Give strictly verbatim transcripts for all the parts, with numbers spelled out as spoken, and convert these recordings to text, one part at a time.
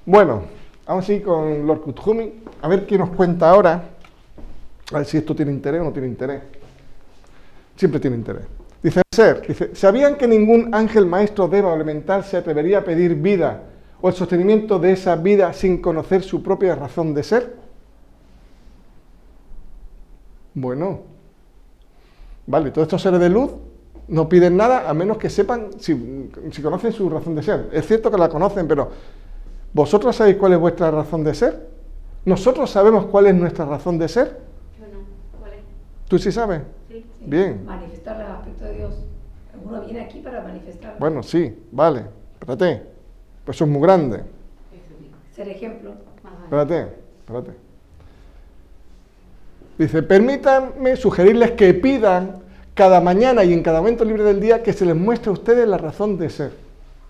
Bueno, vamos a seguir con Lord Kuthumi, a ver qué nos cuenta ahora, a ver si esto tiene interés o no tiene interés. Siempre tiene interés. Dice, ser, dice, ¿sabían que ningún ángel maestro deva o elemental se atrevería a pedir vida o el sostenimiento de esa vida sin conocer su propia razón de ser? Bueno, vale, todos estos seres de luz no piden nada a menos que sepan si, si conocen su razón de ser. Es cierto que la conocen, pero ¿vosotros sabéis cuál es vuestra razón de ser? ¿Nosotros sabemos cuál es nuestra razón de ser? Yo no, ¿cuál es? ¿Tú sí sabes? Sí. Sí, Bien. manifestar el aspecto de Dios. Uno viene aquí para manifestarlo. Bueno, sí, vale, espérate, pues eso es muy grande. Ser ejemplo. Espérate, espérate. Dice, permítanme sugerirles que pidan cada mañana y en cada momento libre del día que se les muestre a ustedes la razón de ser.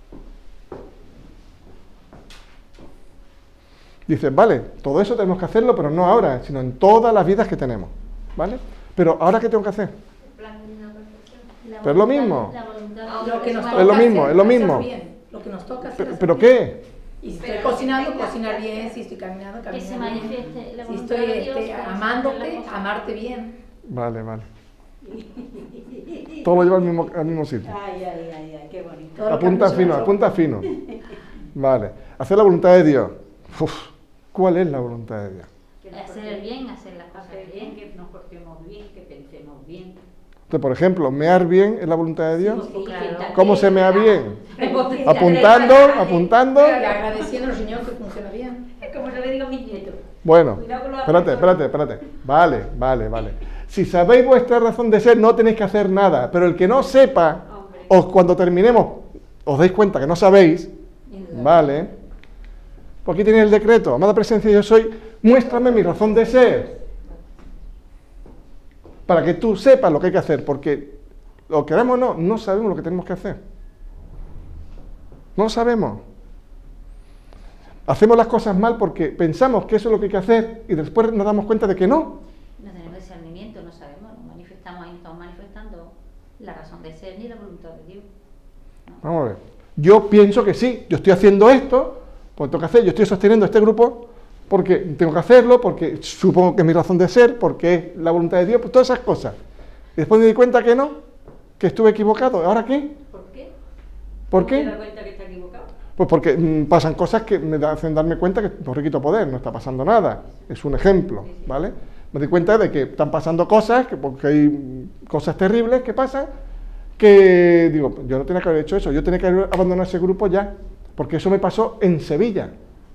Dice, vale, todo eso tenemos que hacerlo, pero no ahora, sino en todas las vidas que tenemos, ¿vale? Pero ¿ahora qué tengo que hacer? Pero es lo mismo. Lo que nos Es toca lo mismo, hacer, es lo mismo. hacerlo bien. Lo que nos toca hacer. ¿Pero, hacerlo pero bien. qué? Y si estoy Pero cocinando, que tenga- cocinar bien. Si estoy caminando, Que caminar se bien. manifieste la Si voluntad estoy de Dios. este, para amándote, hacer las cosas. amarte bien. Vale, vale. Todo lo lleva al mismo, al mismo sitio. Ay, ay, ay, ay, qué bonito. Todo lo Apunta que fino, hacemos apunta fino. Vale. Hacer la voluntad de Dios. Uf, ¿cuál es la voluntad de Dios? Que nos Hacer porte- el bien, hacer las cosas hacer bien. bien, que nos portemos bien, que pensemos bien. Entonces, por ejemplo, mear bien es la voluntad de Dios. Sí, claro. que ¿Cómo se mea bien? también- Apuntando, apuntando. Y agradeciendo al Señor que funciona bien. Como yo le digo a mis nietos. Bueno, Cuidado con los espérate, espérate, espérate. Vale, vale, vale. Si sabéis vuestra razón de ser, no tenéis que hacer nada. Pero el que no sepa, Hombre. o cuando terminemos, os dais cuenta que no sabéis, vale. Pues aquí tenéis el decreto. Amada presencia, yo soy, muéstrame mi razón de ser. Para que tú sepas lo que hay que hacer, porque lo queramos o no, no sabemos lo que tenemos que hacer. No lo sabemos. Hacemos las cosas mal porque pensamos que eso es lo que hay que hacer y después nos damos cuenta de que no. No tenemos discernimiento, no sabemos, no manifestamos ahí, no estamos manifestando la razón de ser ni la voluntad de Dios. Vamos a ver. Yo pienso que sí, yo estoy haciendo esto, pues tengo que hacer, yo estoy sosteniendo este grupo porque tengo que hacerlo, porque supongo que es mi razón de ser, porque es la voluntad de Dios, pues todas esas cosas. Y después me di cuenta que no, que estuve equivocado. ¿Ahora qué? ¿Por qué? ¿Por ¿No te qué? das cuenta que está equivocado? Pues porque mm, pasan cosas que me hacen darme cuenta que por quito poder, no está pasando nada. Es un ejemplo, ¿vale? Me di cuenta de que están pasando cosas, que porque hay mm, cosas terribles que pasan, que digo, yo no tenía que haber hecho eso, yo tenía que haber abandonado ese grupo ya, porque eso me pasó en Sevilla.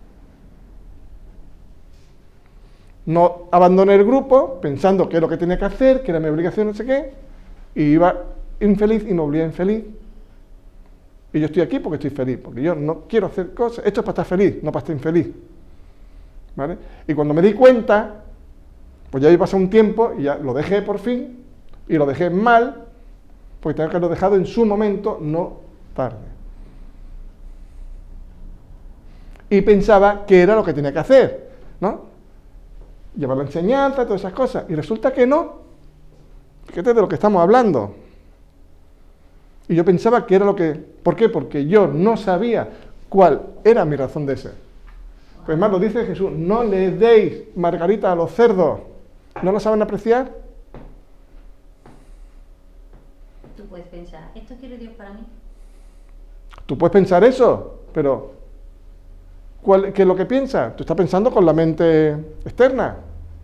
No abandoné el grupo pensando que era lo que tenía que hacer, que era mi obligación, no sé qué, y iba infeliz y me volvía infeliz. Y yo estoy aquí porque estoy feliz, porque yo no quiero hacer cosas. Esto es para estar feliz, no para estar infeliz. ¿Vale? Y cuando me di cuenta, pues ya había pasado un tiempo y ya lo dejé por fin, y lo dejé mal, porque tenía que haberlo dejado en su momento, no tarde. Y pensaba que era lo que tenía que hacer, ¿no? Llevar la enseñanza, todas esas cosas. Y resulta que no. Fíjate de lo que estamos hablando. Y yo pensaba que era lo que... ¿Por qué? Porque yo no sabía cuál era mi razón de ser. Pues más lo dice Jesús, no le deis margarita a los cerdos. ¿No lo saben apreciar? Tú puedes pensar, ¿esto quiere Dios para mí? Tú puedes pensar eso, pero ¿cuál, ¿qué es lo que piensas? Tú estás pensando con la mente externa.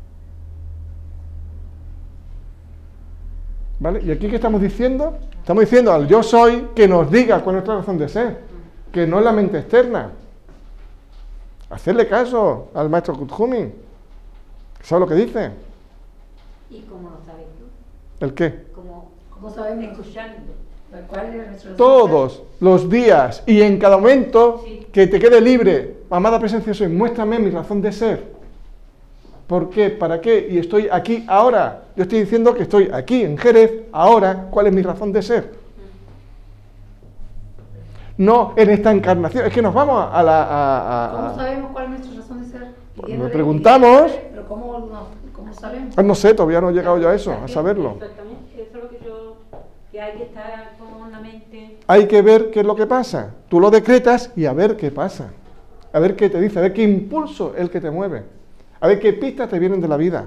¿Vale? ¿Y aquí qué estamos diciendo? Estamos diciendo al yo soy que nos diga cuál es nuestra razón de ser, que no es la mente externa. Hacerle caso al maestro Kuthumi. ¿Sabe lo que dice? ¿Y cómo lo sabes tú? ¿El qué? Como, ¿Cómo sabemos? escuchando. ¿Cuál es nuestro Todos los días y en cada momento Sí. que te quede libre. Amada presencia soy, muéstrame mi razón de ser. ¿Por qué? ¿Para qué? Y estoy aquí ahora. Yo estoy diciendo que estoy aquí en Jerez ahora. ¿Cuál es mi razón de ser? No en esta encarnación. Es que nos vamos a la... a- a- ¿Cómo a- sabemos cuál es nuestra razón de ser? Pues Pidiéndole- me preguntamos. Pero ¿cómo, no, cómo sabemos? Ah, no sé, todavía no he llegado yo a eso, a saberlo. Exactamente, eso es lo que yo... Que hay que estar con la mente... Hay que ver qué es lo que pasa. Tú lo decretas y a ver qué pasa. a ver qué te dice, a ver qué impulso es el que te mueve, a ver qué pistas te vienen de la vida.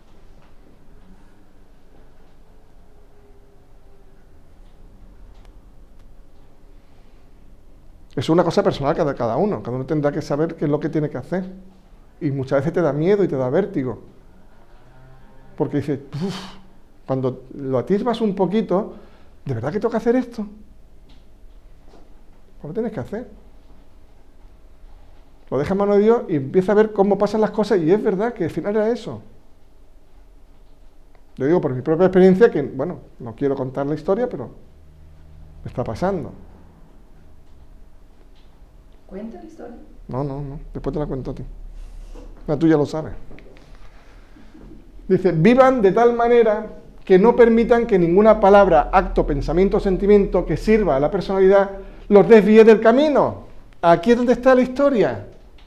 Es una cosa personal de cada uno, cada uno tendrá que saber qué es lo que tiene que hacer. Y muchas veces te da miedo y te da vértigo. Porque dices, uff, cuando lo atisbas un poquito, ¿de verdad que tengo que hacer esto? Pues lo tienes que hacer. Lo dejas en mano de Dios y empieza a ver cómo pasan las cosas, y es verdad que al final era eso. Yo digo por mi propia experiencia que, bueno, no quiero contar la historia, pero me está pasando. ¿Cuenta la historia? No, no, no, después te la cuento a ti. No, tú ya lo sabes. Dice, vivan de tal manera que no permitan que ninguna palabra, acto, pensamiento o sentimiento que sirva a la personalidad los desvíe del camino. Aquí es donde está la historia.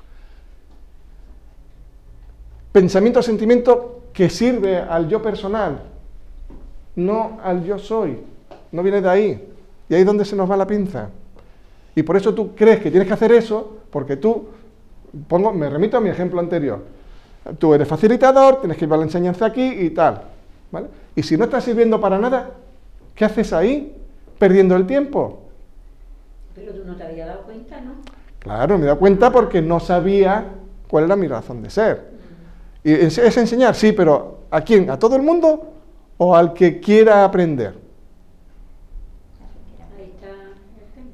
Pensamiento o sentimiento que sirve al yo personal, no al yo soy. No viene de ahí. Y ahí es donde se nos va la pinza. Y por eso tú crees que tienes que hacer eso, porque tú, pongo, me remito a mi ejemplo anterior, tú eres facilitador, tienes que llevar la enseñanza aquí y tal, ¿vale? Y si no estás sirviendo para nada, ¿qué haces ahí? Perdiendo el tiempo. Pero tú no te habías dado cuenta, ¿no? Claro, me he dado cuenta porque no sabía cuál era mi razón de ser. Y es, es enseñar, sí, pero ¿a quién? ¿A todo el mundo o al que quiera aprender? Ahí está el tema.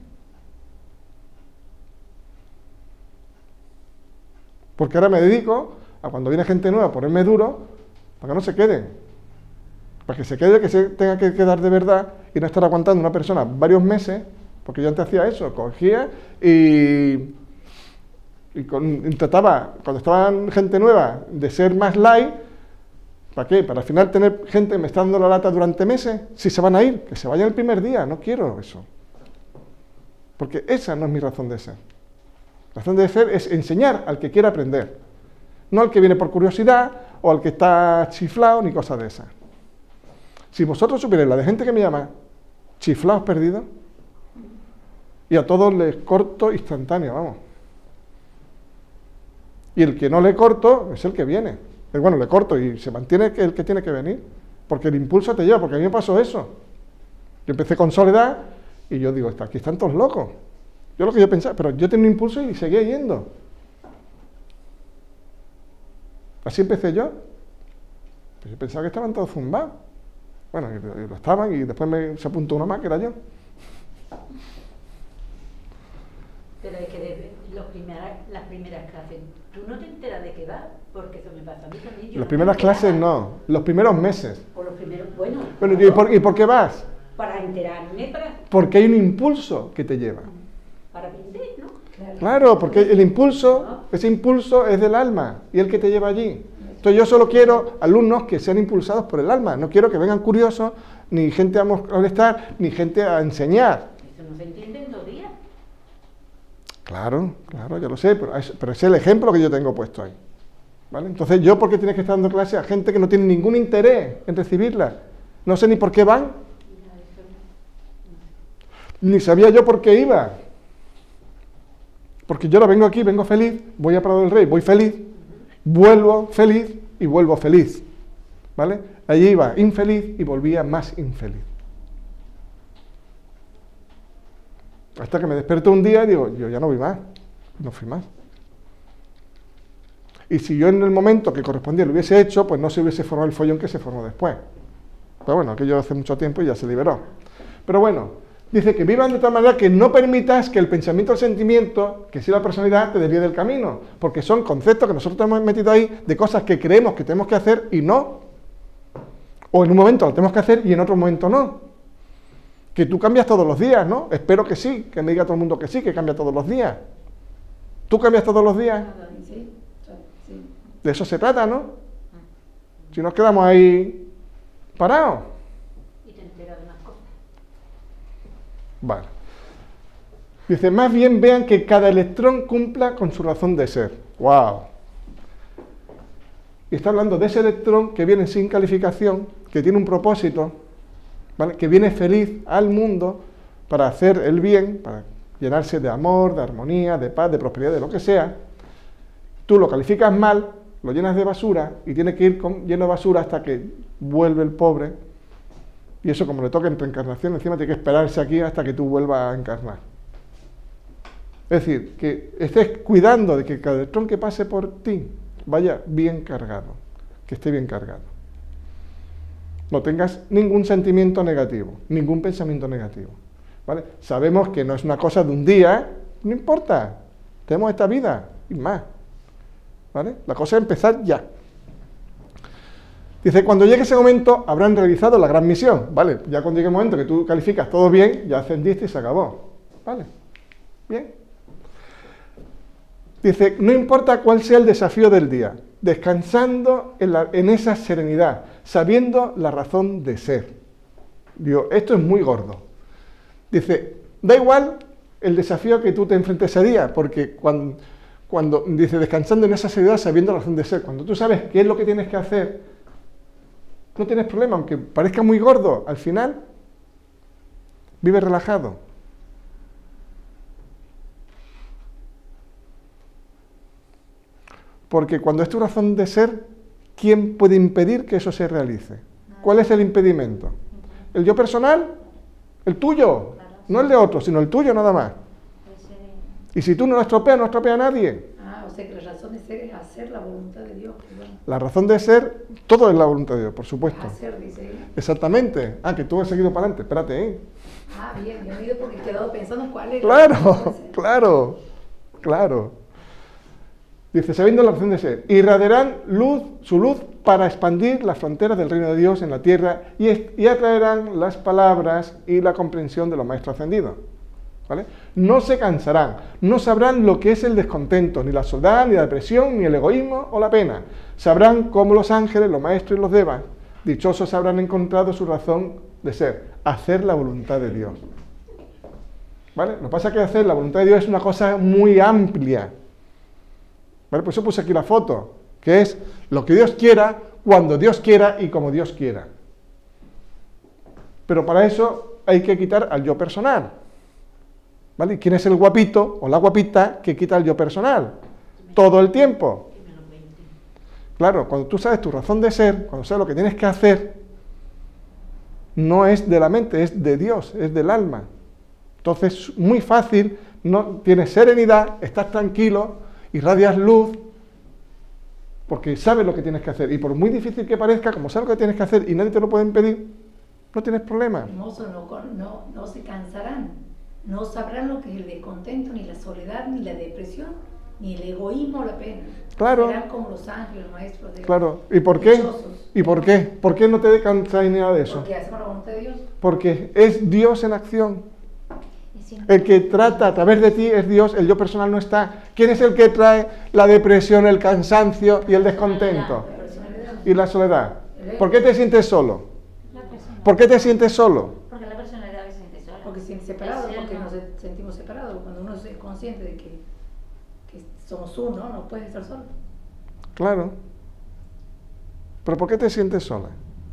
Porque ahora me dedico a cuando viene gente nueva a ponerme duro, para que no se queden. Para que se quede, que se tenga que quedar de verdad y no estar aguantando una persona varios meses, porque yo antes hacía eso, cogía y, y con, trataba, cuando estaban gente nueva, de ser más light. ¿Para qué? Para al final tener gente que me está dando la lata durante meses. Si se van a ir, que se vayan el primer día, no quiero eso. Porque esa no es mi razón de ser. La razón de ser es enseñar al que quiera aprender, no al que viene por curiosidad o al que está chiflado ni cosas de esas. Si vosotros supierais la de gente que me llama chiflados perdidos, y a todos les corto instantáneo, vamos. Y el que no le corto es el que viene. Bueno, le corto y se mantiene el que tiene que venir, porque el impulso te lleva, porque a mí me pasó eso. Yo empecé con Soledad y yo digo, aquí están todos locos. Yo lo que yo pensaba, pero yo tenía un impulso y seguía yendo. Así empecé yo. Pues yo pensaba que estaban todos zumbados. Bueno, y, y lo estaban, y después me, se apuntó uno más, que era yo. Pero es que de los primeras, las primeras clases, tú no te enteras de qué va, porque eso me pasa a mí también. Yo Las no primeras me enteraba. clases no, los primeros meses. Por los primeros, bueno. Bueno, ¿y por, ¿y por qué vas? Para enterarme, para, Porque hay un impulso que te lleva. para aprender, ¿no? Claro, porque el impulso, ese impulso es del alma, y el que te lleva allí. Entonces yo solo quiero alumnos que sean impulsados por el alma, no quiero que vengan curiosos, ni gente a molestar, ni gente a enseñar. Eso no se entiende en dos días. Claro, claro, ya lo sé, pero es, pero es el ejemplo que yo tengo puesto ahí. ¿Vale? Entonces yo, ¿por qué tienes que estar dando clase a gente que no tiene ningún interés en recibirla? No sé ni por qué van, ni sabía yo por qué iba. Porque yo ahora vengo aquí, vengo feliz, voy a Prado del Rey, voy feliz, vuelvo feliz y vuelvo feliz. ¿Vale? Allí iba infeliz y volvía más infeliz. Hasta que me desperté un día y digo, yo ya no voy más, no fui más. Y si yo en el momento que correspondía lo hubiese hecho, pues no se hubiese formado el follón que se formó después. Pero bueno, aquello hace mucho tiempo y ya se liberó. Pero bueno, dice que vivan de tal manera que no permitas que el pensamiento o el sentimiento, que sí la personalidad, te desvíe del camino. Porque son conceptos que nosotros hemos metido ahí de cosas que creemos que tenemos que hacer y no. O en un momento lo tenemos que hacer y en otro momento no. Que tú cambias todos los días, ¿no? Espero que sí, que me diga todo el mundo que sí, que cambia todos los días. ¿Tú cambias todos los días? Sí, sí. De eso se trata, ¿no? Si nos quedamos ahí parados. Y te enteras de más cosas. Vale. Dice, más bien vean que cada electrón cumpla con su razón de ser. ¡Wow! Y está hablando de ese electrón que viene sin calificación, que tiene un propósito, ¿vale? Que viene feliz al mundo para hacer el bien, para llenarse de amor, de armonía, de paz, de prosperidad, de lo que sea, tú lo calificas mal, lo llenas de basura y tiene que ir con, lleno de basura hasta que vuelve el pobre, y eso como le toca en tu encarnación, encima tiene que esperarse aquí hasta que tú vuelvas a encarnar. Es decir, que estés cuidando de que cada electrón que pase por ti vaya bien cargado, que esté bien cargado. No tengas ningún sentimiento negativo, ningún pensamiento negativo, ¿vale? Sabemos que no es una cosa de un día, no importa, tenemos esta vida y más, ¿vale? La cosa es empezar ya. Dice, cuando llegue ese momento habrán realizado la gran misión, ¿vale? Ya cuando llegue el momento que tú calificas todo bien, ya ascendiste y se acabó, ¿vale? Bien. Dice, no importa cuál sea el desafío del día, descansando en, la, en esa serenidad, sabiendo la razón de ser. Digo, esto es muy gordo. Dice, da igual el desafío que tú te enfrentes ese día, porque cuando, cuando dice, descansando en esa serenidad, sabiendo la razón de ser, cuando tú sabes qué es lo que tienes que hacer, no tienes problema, aunque parezca muy gordo, al final, vive relajado. Porque cuando es tu razón de ser, ¿quién puede impedir que eso se realice? ¿Cuál es el impedimento? ¿El yo personal? ¿El tuyo? No el de otro, sino el tuyo nada más. Y si tú no lo estropeas, no estropea a nadie. Ah, o sea que la razón de ser es hacer la voluntad de Dios. Bueno. La razón de ser, todo es la voluntad de Dios, por supuesto. Hacer, dice él. Exactamente. Ah, que tú has seguido para adelante, espérate, ¿eh? Ah, bien, yo he ido porque he quedado pensando cuál es. Claro, claro, claro. Dice, sabiendo la razón de ser, irradiarán luz, su luz para expandir las fronteras del reino de Dios en la tierra y, y atraerán las palabras y la comprensión de los maestros ascendidos. ¿Vale? No se cansarán, no sabrán lo que es el descontento, ni la soledad, ni la depresión, ni el egoísmo o la pena. Sabrán cómo los ángeles, los maestros y los devas, dichosos habrán encontrado su razón de ser, hacer la voluntad de Dios. ¿Vale? Lo que pasa es que hacer la voluntad de Dios es una cosa muy amplia. ¿Vale? Por eso puse aquí la foto, que es lo que Dios quiera, cuando Dios quiera y como Dios quiera. Pero para eso hay que quitar al yo personal. ¿Vale? ¿Y quién es el guapito o la guapita que quita el yo personal? Todo el tiempo. Claro, cuando tú sabes tu razón de ser, cuando sabes lo que tienes que hacer, no es de la mente, es de Dios, es del alma. Entonces, muy fácil, no, tienes serenidad, estás tranquilo, irradias luz, porque sabes lo que tienes que hacer. Y por muy difícil que parezca, como sabes lo que tienes que hacer y nadie te lo puede impedir, no tienes problema. Hermoso, no, no, no se cansarán, no sabrán lo que es el descontento, ni la soledad, ni la depresión, ni el egoísmo o la pena. Claro. Serán como los ángeles, los maestros de Claro. ¿Y por qué? dichosos. ¿Y por qué? ¿Por qué no te cansas ni nada de eso? Porque hacemos la voluntad de Dios. Porque es Dios en acción. Es siempre- El que trata a través de ti es Dios, el yo personal no está. ¿Quién es el que trae la depresión, el cansancio y el descontento? La personalidad. Y la soledad. ¿Por qué te sientes solo? La persona- ¿Por qué te sientes solo? Porque la personalidad se siente sola. Porque se sienten separados, El ser porque no. nos sentimos separados. Cuando uno es consciente de que, que somos uno, no puedes estar solo. Claro. ¿Pero por qué te sientes sola?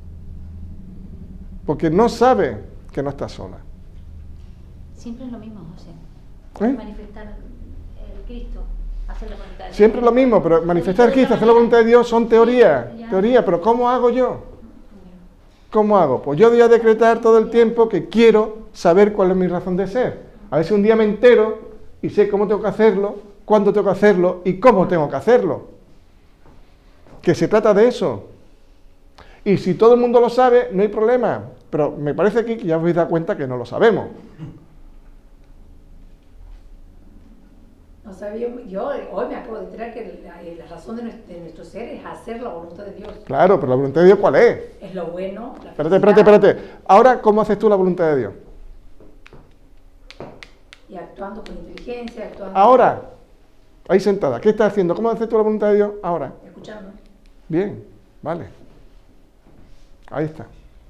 Porque no sabe que no estás sola. Siempre es lo mismo, José. ¿Eh? Manifestar el Cristo, hacer la voluntad de Dios. Siempre es lo mismo, pero manifestar Cristo, hacer la voluntad de Dios son teoría, teoría, pero ¿cómo hago yo? ¿Cómo hago? Pues yo voy a decretar todo el tiempo que quiero saber cuál es mi razón de ser. A ver si un día me entero y sé cómo tengo que hacerlo, cuándo tengo que hacerlo y cómo tengo que hacerlo. Que se trata de eso. Y si todo el mundo lo sabe, no hay problema. Pero me parece aquí que ya os habéis dado cuenta que no lo sabemos. No sabía, yo hoy me acabo de enterar que la, la razón de nuestro, de nuestro ser es hacer la voluntad de Dios. Claro, pero la voluntad de Dios, ¿cuál es? Es lo bueno, la Espérate, espérate, felicidad, espérate. Ahora, ¿cómo haces tú la voluntad de Dios? y actuando con inteligencia, actuando... Ahora, ahí sentada, ¿qué estás haciendo? ¿Cómo haces tú la voluntad de Dios? Ahora. Escuchando. Bien, vale. Ahí está.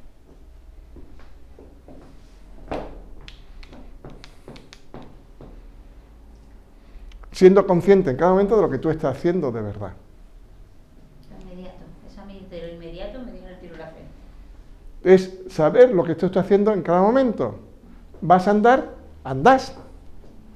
Siendo consciente en cada momento de lo que tú estás haciendo de verdad. Inmediato. Eso a mí de lo inmediato me viene el tiro la fe. Es saber lo que tú estás haciendo en cada momento. ¿Vas a andar? Andás.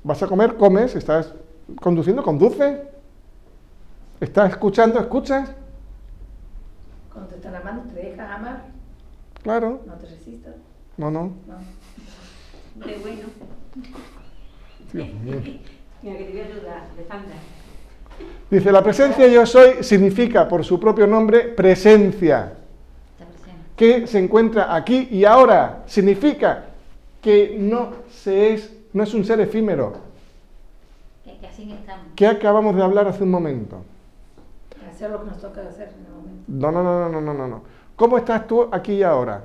¿Vas a comer? Comes. ¿Estás conduciendo? Conduces. ¿Estás escuchando? ¿Escuchas? Cuando te están amando, te dejas amar, Claro. no te resistas. No, no. No. Qué bueno. Dios mío. Mira, que te voy a ayudar, Alejandra. Dice, la presencia yo soy significa, por su propio nombre, presencia, Está presente. que se encuentra aquí y ahora. Significa que no, se es, no es un ser efímero, Que, que así estamos. que acabamos de hablar hace un momento. Hacer lo que nos toca hacer en el momento. No, no, no, no, no, no, no. ¿Cómo estás tú aquí y ahora?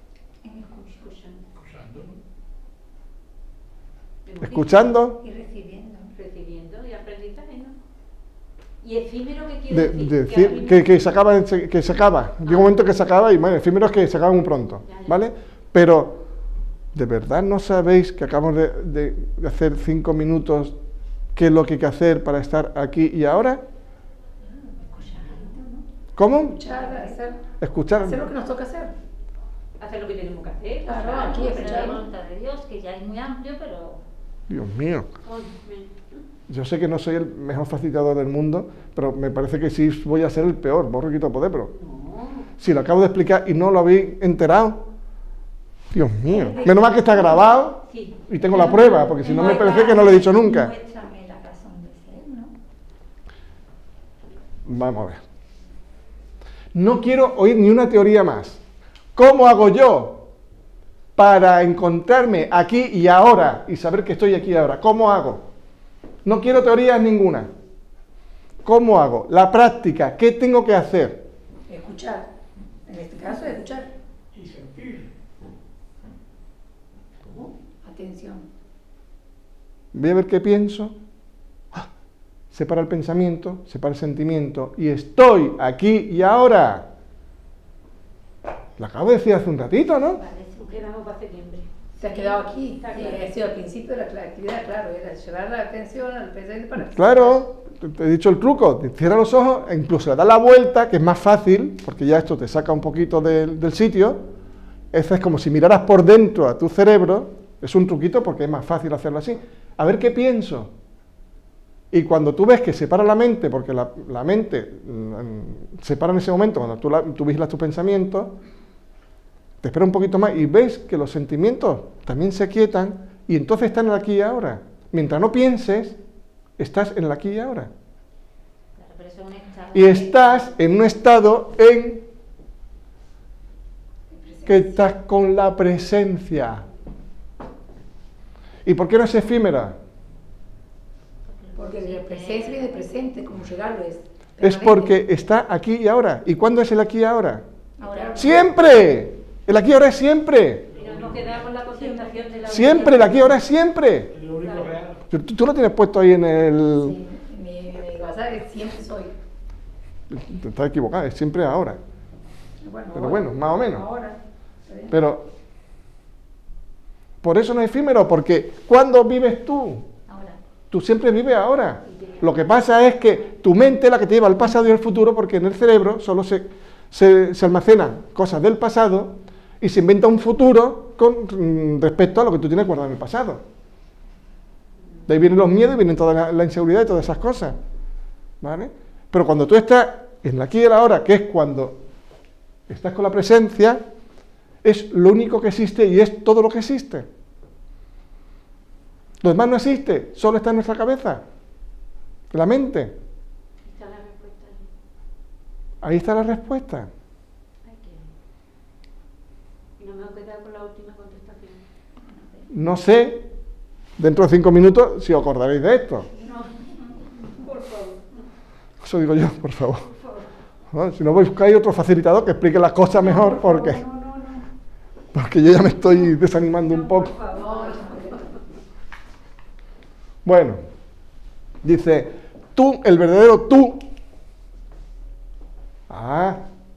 ¿Escuchando? Y recibiendo. Recibiendo y aprendizaje, ¿no? Y efímero, ¿qué quiere De, decir? de Que ahora decir mismo- que, que se acaba, que se acaba. Llega un momento que se acaba y, bueno, efímero es que se acaba muy pronto, Ya, ya. ¿vale? Pero, ¿de verdad no sabéis que acabamos de, de- de hacer cinco minutos qué es lo que hay que hacer para estar aquí y ahora? ¿Cómo? Escuchar, hacer, Escuchar. hacer lo que nos toca hacer. Hacer lo que tenemos que hacer. Claro, claro, aquí Pero la escuchar. voluntad de Dios, que ya es muy amplio, pero Dios mío. Ay, me- Yo sé que no soy el mejor facilitador del mundo, pero me parece que sí voy a ser el peor, borro y quito poder, pero No. si lo acabo de explicar y no lo habéis enterado, Dios mío. Menos mal que está grabado Sí. y tengo la prueba, porque si no me parece que no lo he dicho nunca. muéstrame la razón de ser, ¿no? Vamos a ver. No quiero oír ni una teoría más. ¿Cómo hago yo para encontrarme aquí y ahora y saber que estoy aquí y ahora? ¿Cómo hago? No quiero teorías ninguna. ¿Cómo hago? La práctica. ¿Qué tengo que hacer? Escuchar. En este caso, escuchar. Y sentir. Atención. Voy a ver qué pienso. ¡Ah! Separa el pensamiento, separa el sentimiento y estoy aquí y ahora. Lo acabo de decir hace un ratito, ¿no? Vale, sí. Quedamos para septiembre. Se ha quedado aquí. Está Y claro. ha sido al principio de la cla- actividad, claro, era llevar la atención al presente para que se- Claro, te, te he dicho el truco, cierra los ojos e incluso le das la vuelta, que es más fácil, porque ya esto te saca un poquito del, del sitio. Eso es como si miraras por dentro a tu cerebro, es un truquito porque es más fácil hacerlo así. A ver qué pienso. Y cuando tú ves que se para la mente, porque la, la mente mm, se para en ese momento, cuando tú, la, tú vigilas tus pensamientos, te espera un poquito más y ves que los sentimientos también se aquietan y entonces están en el aquí y ahora. Mientras no pienses, estás en el aquí y ahora. Claro, pero eso es un estado Y de- estás en un estado en que estás con la presencia. ¿Y por qué no es efímera? Porque de presencia viene de presente, como regalo es. Es permanente. porque está aquí y ahora. ¿Y cuándo es el aquí y ahora? Ahora, ¡Siempre! El aquí y ahora es siempre. Pero nos quedamos la concentración de la Siempre, el aquí y ahora es siempre. Es lo único real. Tú, tú lo tienes puesto ahí en el... Sí, mi, mi WhatsApp es siempre soy. Te estás equivocado, es siempre ahora. Bueno, Pero ahora, bueno, más o menos. Ahora. ¿está bien? Pero por eso no es efímero, porque ¿cuándo vives tú? ahora. Tú siempre vives ahora. Lo que pasa es que tu mente es la que te lleva al pasado y al futuro, porque en el cerebro solo se, se, se almacenan cosas del pasado y se inventa un futuro con mm, respecto a lo que tú tienes guardado en el pasado. De ahí vienen los miedos y vienen toda la, la inseguridad y todas esas cosas. ¿Vale? Pero cuando tú estás en el aquí y el ahora, que es cuando estás con la presencia, es lo único que existe y es todo lo que existe. Lo demás no existe, solo está en nuestra cabeza, en la mente. Está la respuesta. Ahí está la respuesta. Ay, que- No me he quedado con la última contestación. No sé, dentro de cinco minutos, si os acordaréis de esto. No, por favor, Eso digo yo, por favor. por favor. ¿No? Si no, buscáis otro facilitador que explique las cosas mejor, porque, No, no, no. porque yo ya me estoy desanimando un poco. Por favor. Bueno, dice, tú, el verdadero tú. Ah.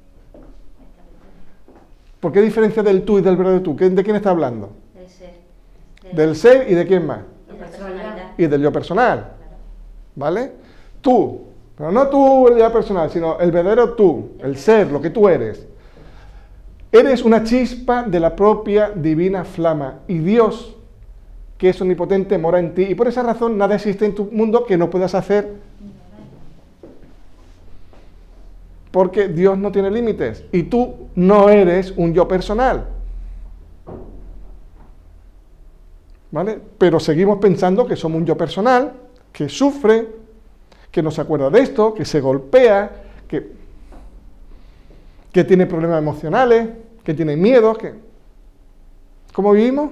¿Por qué diferencia del tú y del verdadero tú? ¿Qué- ¿De quién está hablando? Del ser. Del ser y de quién más. de la personalidad. Y del yo personal. Claro. ¿Vale? Tú, pero no tú el yo personal, sino el verdadero tú, el ser, lo que tú eres. Eres una chispa de la propia divina flama y Dios, que es omnipotente, mora en ti, y por esa razón nada existe en tu mundo que no puedas hacer, porque Dios no tiene límites, y tú no eres un yo personal. ¿Vale? Pero seguimos pensando que somos un yo personal, que sufre, que no se acuerda de esto, que se golpea, que, que tiene problemas emocionales, que tiene miedos, que... ¿Cómo vivimos?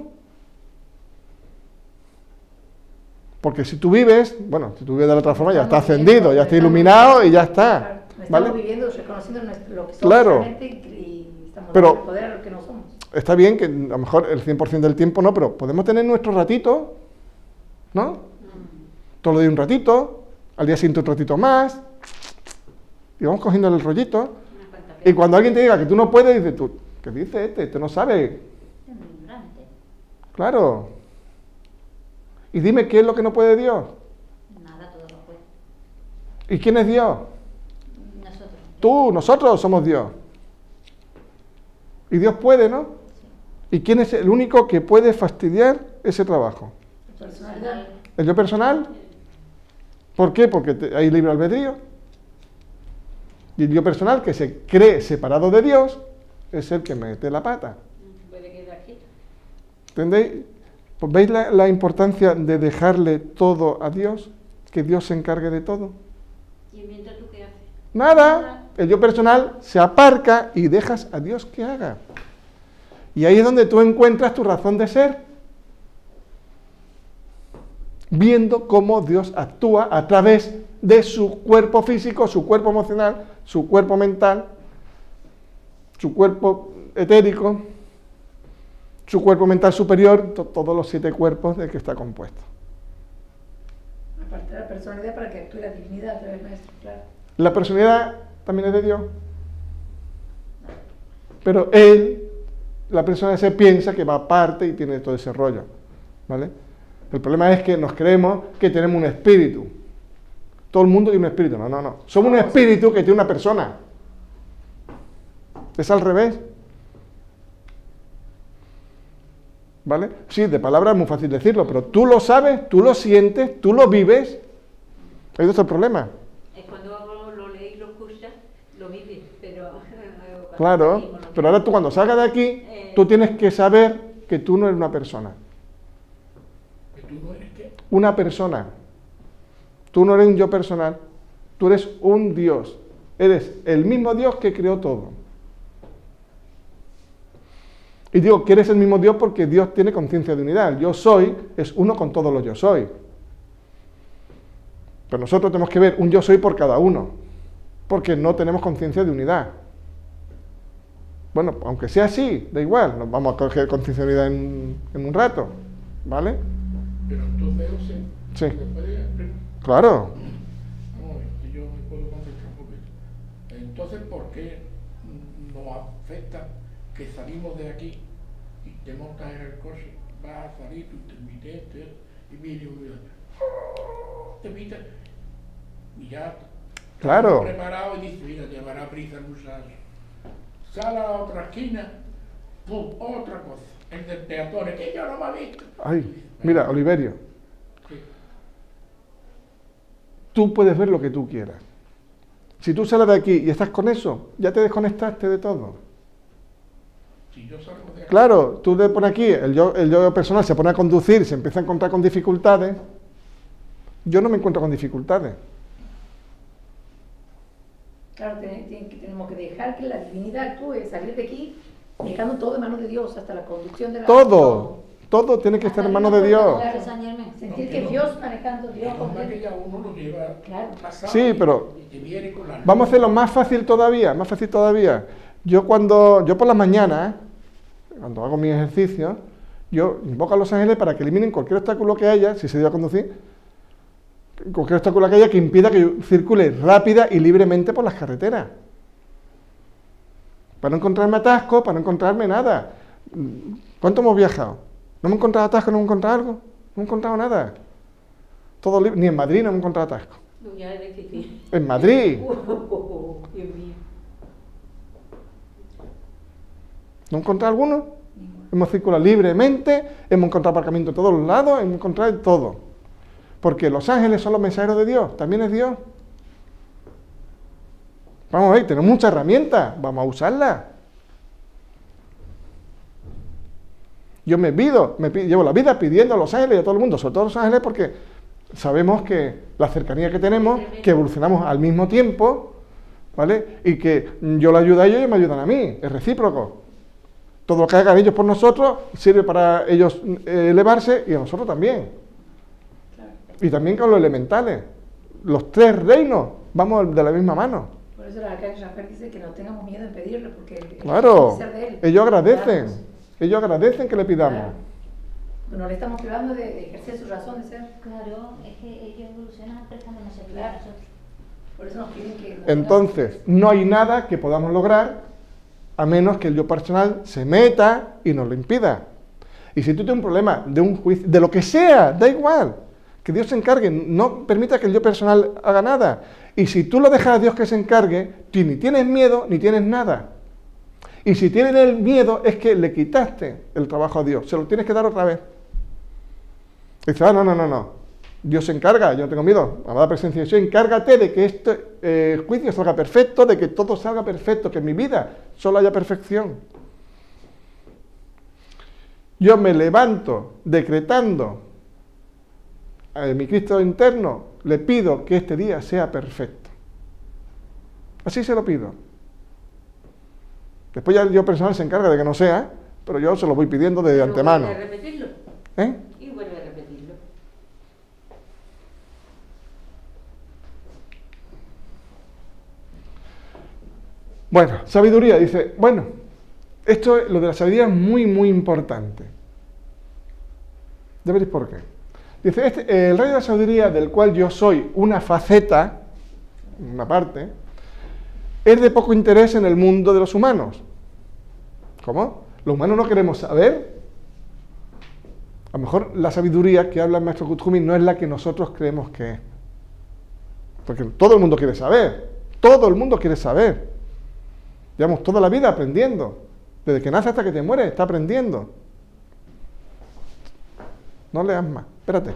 Porque si tú vives, bueno, si tú vives de la otra forma ya está ascendido, ya está iluminado y ya está. Estamos ¿Vale? viviendo, reconociendo nuestro- lo que somos Claro. realmente y estamos Pero- dando poder a lo que no somos. Está bien que a lo mejor el cien por ciento del tiempo no, pero podemos tener nuestro ratito, ¿no? Todos los días un ratito, al día siguiente un ratito más, y vamos cogiendo el rollito. Unas cuantas Y veces. cuando alguien te diga que tú no puedes, dices tú, ¿qué dice este? Este no sabe. Es muy ignorante. Claro. Y dime, ¿qué es lo que no puede Dios? Nada, todo lo puede. ¿Y quién es Dios? Nosotros. Tú, nosotros somos Dios. Y Dios puede, ¿no? ¿Y quién es el único que puede fastidiar ese trabajo? Personalidad. ¿El yo personal? ¿Por qué? Porque te- hay libre albedrío. Y el yo personal, que se cree separado de Dios, es el que mete la pata. Puede quedar quieto. ¿Entendéis? Pues ¿veis la, la importancia de dejarle todo a Dios? Que Dios se encargue de todo. ¿Y mientras tú qué haces? Nada. El yo personal se aparca y dejas a Dios que haga. Y ahí es donde tú encuentras tu razón de ser. Viendo cómo Dios actúa a través de su cuerpo físico, su cuerpo emocional, su cuerpo mental, su cuerpo etérico, su cuerpo mental superior, to- todos los siete cuerpos de que está compuesto. Aparte de la personalidad para que actúe la divinidad a través nuestro, claro. La personalidad también es de Dios. Pero Él, la persona se piensa que va aparte y tiene todo ese rollo. ¿Vale? El problema es que nos creemos que tenemos un espíritu. Todo el mundo tiene un espíritu. No, no, no. Somos un espíritu que tiene una persona. Es al revés. ¿Vale? Sí, de palabra es muy fácil decirlo, pero tú lo sabes, tú lo sientes, tú lo vives. Ahí está el problema. Es cuando lo lees y lo escuchas, lo vives, pero... cuando Claro, salimos, lo pero ahora tú cuando salgas de aquí, Eh. tú tienes que saber que tú no eres una persona. ¿Que tú no eres qué? Una persona. Tú no eres un yo personal. Tú eres un Dios. Eres el mismo Dios que creó todo. Y digo que eres el mismo Dios porque Dios tiene conciencia de unidad. El yo soy es uno con todos los yo soy. Pero nosotros tenemos que ver un yo soy por cada uno. Porque no tenemos conciencia de unidad. Bueno, aunque sea así, da igual. Nos vamos a coger conciencia de unidad en, en un rato. ¿Vale? Pero entonces, José, Sí. ¿me puede pre- Claro. Vamos a ver, que yo me puedo concentrar un poquito. Entonces, ¿por qué nos afecta que salimos de aquí y te montas en el coche, vas a salir tu intermitente y mire, mira, te pita y ya Claro. estás preparado y dices, mira, llevará prisa el muchacho. Sale a la otra esquina, pum, otra cosa, el del peatón, que yo no me he visto. Ay, mira, Oliverio. Sí. Tú puedes ver lo que tú quieras. Si tú sales de aquí y estás con eso, ya te desconectaste de todo. Si yo salgo de aquí, Claro, tú te pones aquí, el yo, el yo personal se pone a conducir, se empieza a encontrar con dificultades. Yo no me encuentro con dificultades. Claro, ten- ten- que tenemos que dejar que la divinidad actúe, salir de aquí, dejando todo en manos de Dios, hasta la conducción de la... Todo, todo tiene que estar en manos de Dios. Claro. San Germán. Sentir que Dios manejando, Dios menos mal que con ya uno lo lleva Claro. pasado Sí, y- pero y te viene con la vamos a hacerlo más fácil todavía, más fácil todavía. Yo cuando, yo por las mañanas, cuando hago mi ejercicio, yo invoco a los ángeles para que eliminen cualquier obstáculo que haya, si se dio a conducir, cualquier obstáculo que haya que impida que yo circule rápida y libremente por las carreteras. Para no encontrarme atasco, para no encontrarme nada. ¿Cuánto hemos viajado? ¿No hemos encontrado atasco, no hemos encontrado algo? No hemos encontrado nada. Todo libre. Ni en Madrid no hemos encontrado atasco. No, ya es difícil. En Madrid. Oh, Dios mío. ¿No hemos encontrado alguno? Ninguno. Hemos circulado libremente, hemos encontrado aparcamiento en todos los lados, hemos encontrado todo. Porque los ángeles son los mensajeros de Dios, también es Dios. Vamos a ver, tenemos muchas herramientas, vamos a usarlas. Yo me pido, me pido, llevo la vida pidiendo a los ángeles y a todo el mundo, sobre todo a los ángeles, porque sabemos que la cercanía que tenemos, que evolucionamos al mismo tiempo, ¿vale? Y que yo le ayudo a ellos y ellos me ayudan a mí, es recíproco. Todo lo que hagan ellos por nosotros sirve para ellos eh, elevarse y a nosotros también. Claro. Y también con los elementales. Los tres reinos, vamos de la misma mano. Por eso la Arcángel Rafael dice que no tengamos miedo en pedirle, porque Claro, es ser de él. ellos agradecen, Claro. ellos agradecen que le pidamos. Claro. No le estamos privando de, de ejercer su razón de ser. Claro, es que ellos evolucionan prestándonos servicio a Claro. nosotros. Por eso nos piden que... nos Entonces, no hay nada que podamos lograr a menos que el yo personal se meta y nos lo impida. Y si tú tienes un problema de un juicio, de lo que sea, da igual, que Dios se encargue, no permita que el yo personal haga nada. Y si tú lo dejas a Dios que se encargue, tú ni tienes miedo ni tienes nada. Y si tienes el miedo es que le quitaste el trabajo a Dios, se lo tienes que dar otra vez. Y dices, ah, no, no, no, no. Dios se encarga, yo no tengo miedo, amada presencia de Dios, encárgate de que este eh, juicio salga perfecto, de que todo salga perfecto, que en mi vida solo haya perfección. Yo me levanto decretando a mi Cristo interno, le pido que este día sea perfecto. Así se lo pido. Después ya el yo personal se encarga de que no sea, pero yo se lo voy pidiendo de Pero antemano. vuelve a repetirlo. ¿Eh? Y vuelve a repetirlo. Bueno, sabiduría, dice, bueno, esto, lo de la sabiduría es muy, muy importante. Ya veréis por qué. Dice, este, el rayo de la sabiduría, del cual yo soy una faceta, una parte, es de poco interés en el mundo de los humanos. ¿Cómo? Los humanos no queremos saber. A lo mejor la sabiduría que habla el maestro Kuthumi no es la que nosotros creemos que es. Porque todo el mundo quiere saber. Todo el mundo quiere saber. Llevamos toda la vida aprendiendo. Desde que nace hasta que te mueres, está aprendiendo. No leas más. Espérate.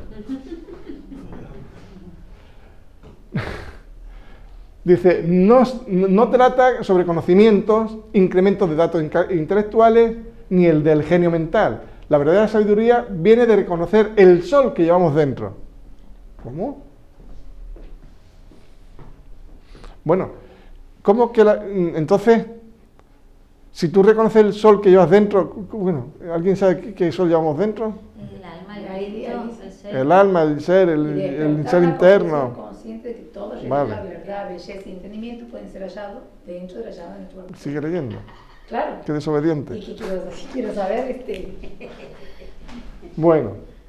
Dice, no, no trata sobre conocimientos, incrementos de datos intelectuales, ni el del genio mental. La verdadera sabiduría viene de reconocer el sol que llevamos dentro. ¿Cómo? Bueno, ¿cómo que la, entonces, si tú reconoces el sol que llevas dentro, bueno, ¿alguien sabe qué, qué sol llevamos dentro? El alma, el Ahí- ahí espíritu, dice. el ser. El alma, el ser, el, Y el despertar ser la interno. conciencia consciente de que toda Vale. la verdad, belleza y entendimiento pueden ser hallados dentro de la llave de nuestro cuerpo. Sigue leyendo. Claro. Qué desobediente. Y que quiero, quiero saber, este, Bueno,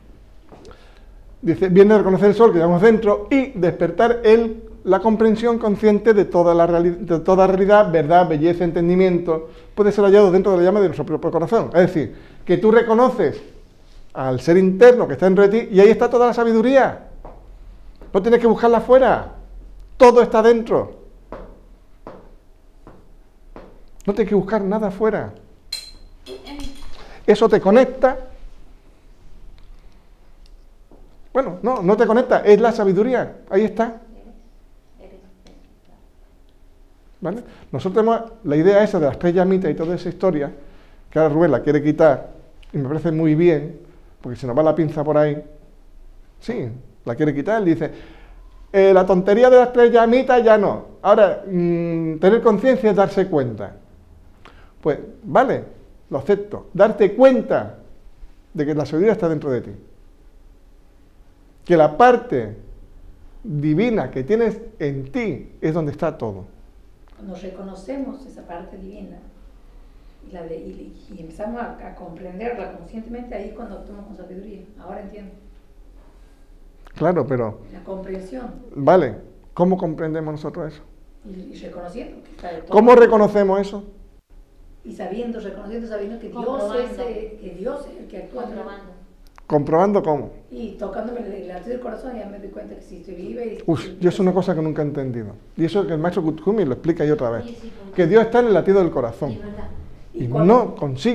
dice, viene a reconocer el sol que llevamos dentro y despertar el, la comprensión consciente de toda, la reali- de toda realidad, verdad, belleza, entendimiento, puede ser hallado dentro de la llama de nuestro propio corazón. Es decir, que tú reconoces al ser interno que está dentro de ti y ahí está toda la sabiduría. No tienes que buscarla afuera, todo está dentro. No tienes que buscar nada afuera. Eso te conecta. Bueno, no, no te conecta, es la sabiduría, ahí está. ¿Vale? Nosotros tenemos la idea esa de las tres llamitas y toda esa historia, que ahora Rubén la quiere quitar, y me parece muy bien, porque se nos va la pinza por ahí. Sí, la quiere quitar, él dice, eh, la tontería de las tres llamitas ya no. Ahora, mmm, tener conciencia es darse cuenta. Pues, vale, lo acepto. Darte cuenta de que la sabiduría está dentro de ti. Que la parte divina que tienes en ti es donde está todo. cuando reconocemos esa parte divina y, la de- y- y empezamos a, a comprenderla conscientemente, ahí es cuando actuamos con sabiduría. Ahora entiendo. Claro, pero, La comprensión vale, ¿cómo comprendemos nosotros eso? y, y reconociendo que está de todo. ¿Cómo reconocemos eso? Y sabiendo, reconociendo, sabiendo que Dios, Comprobando. es, eh, que Dios es el que actúa. Comprobando. Comprobando cómo. Y tocándome el latido del corazón, ya me doy cuenta que si estoy viva y... Uf, yo es una cosa que nunca he entendido. Y eso que el maestro Kuthumi lo explica ahí otra vez. Oye, sí, pues, Que Dios está en el latido del corazón. es verdad. Y cuando- no consigo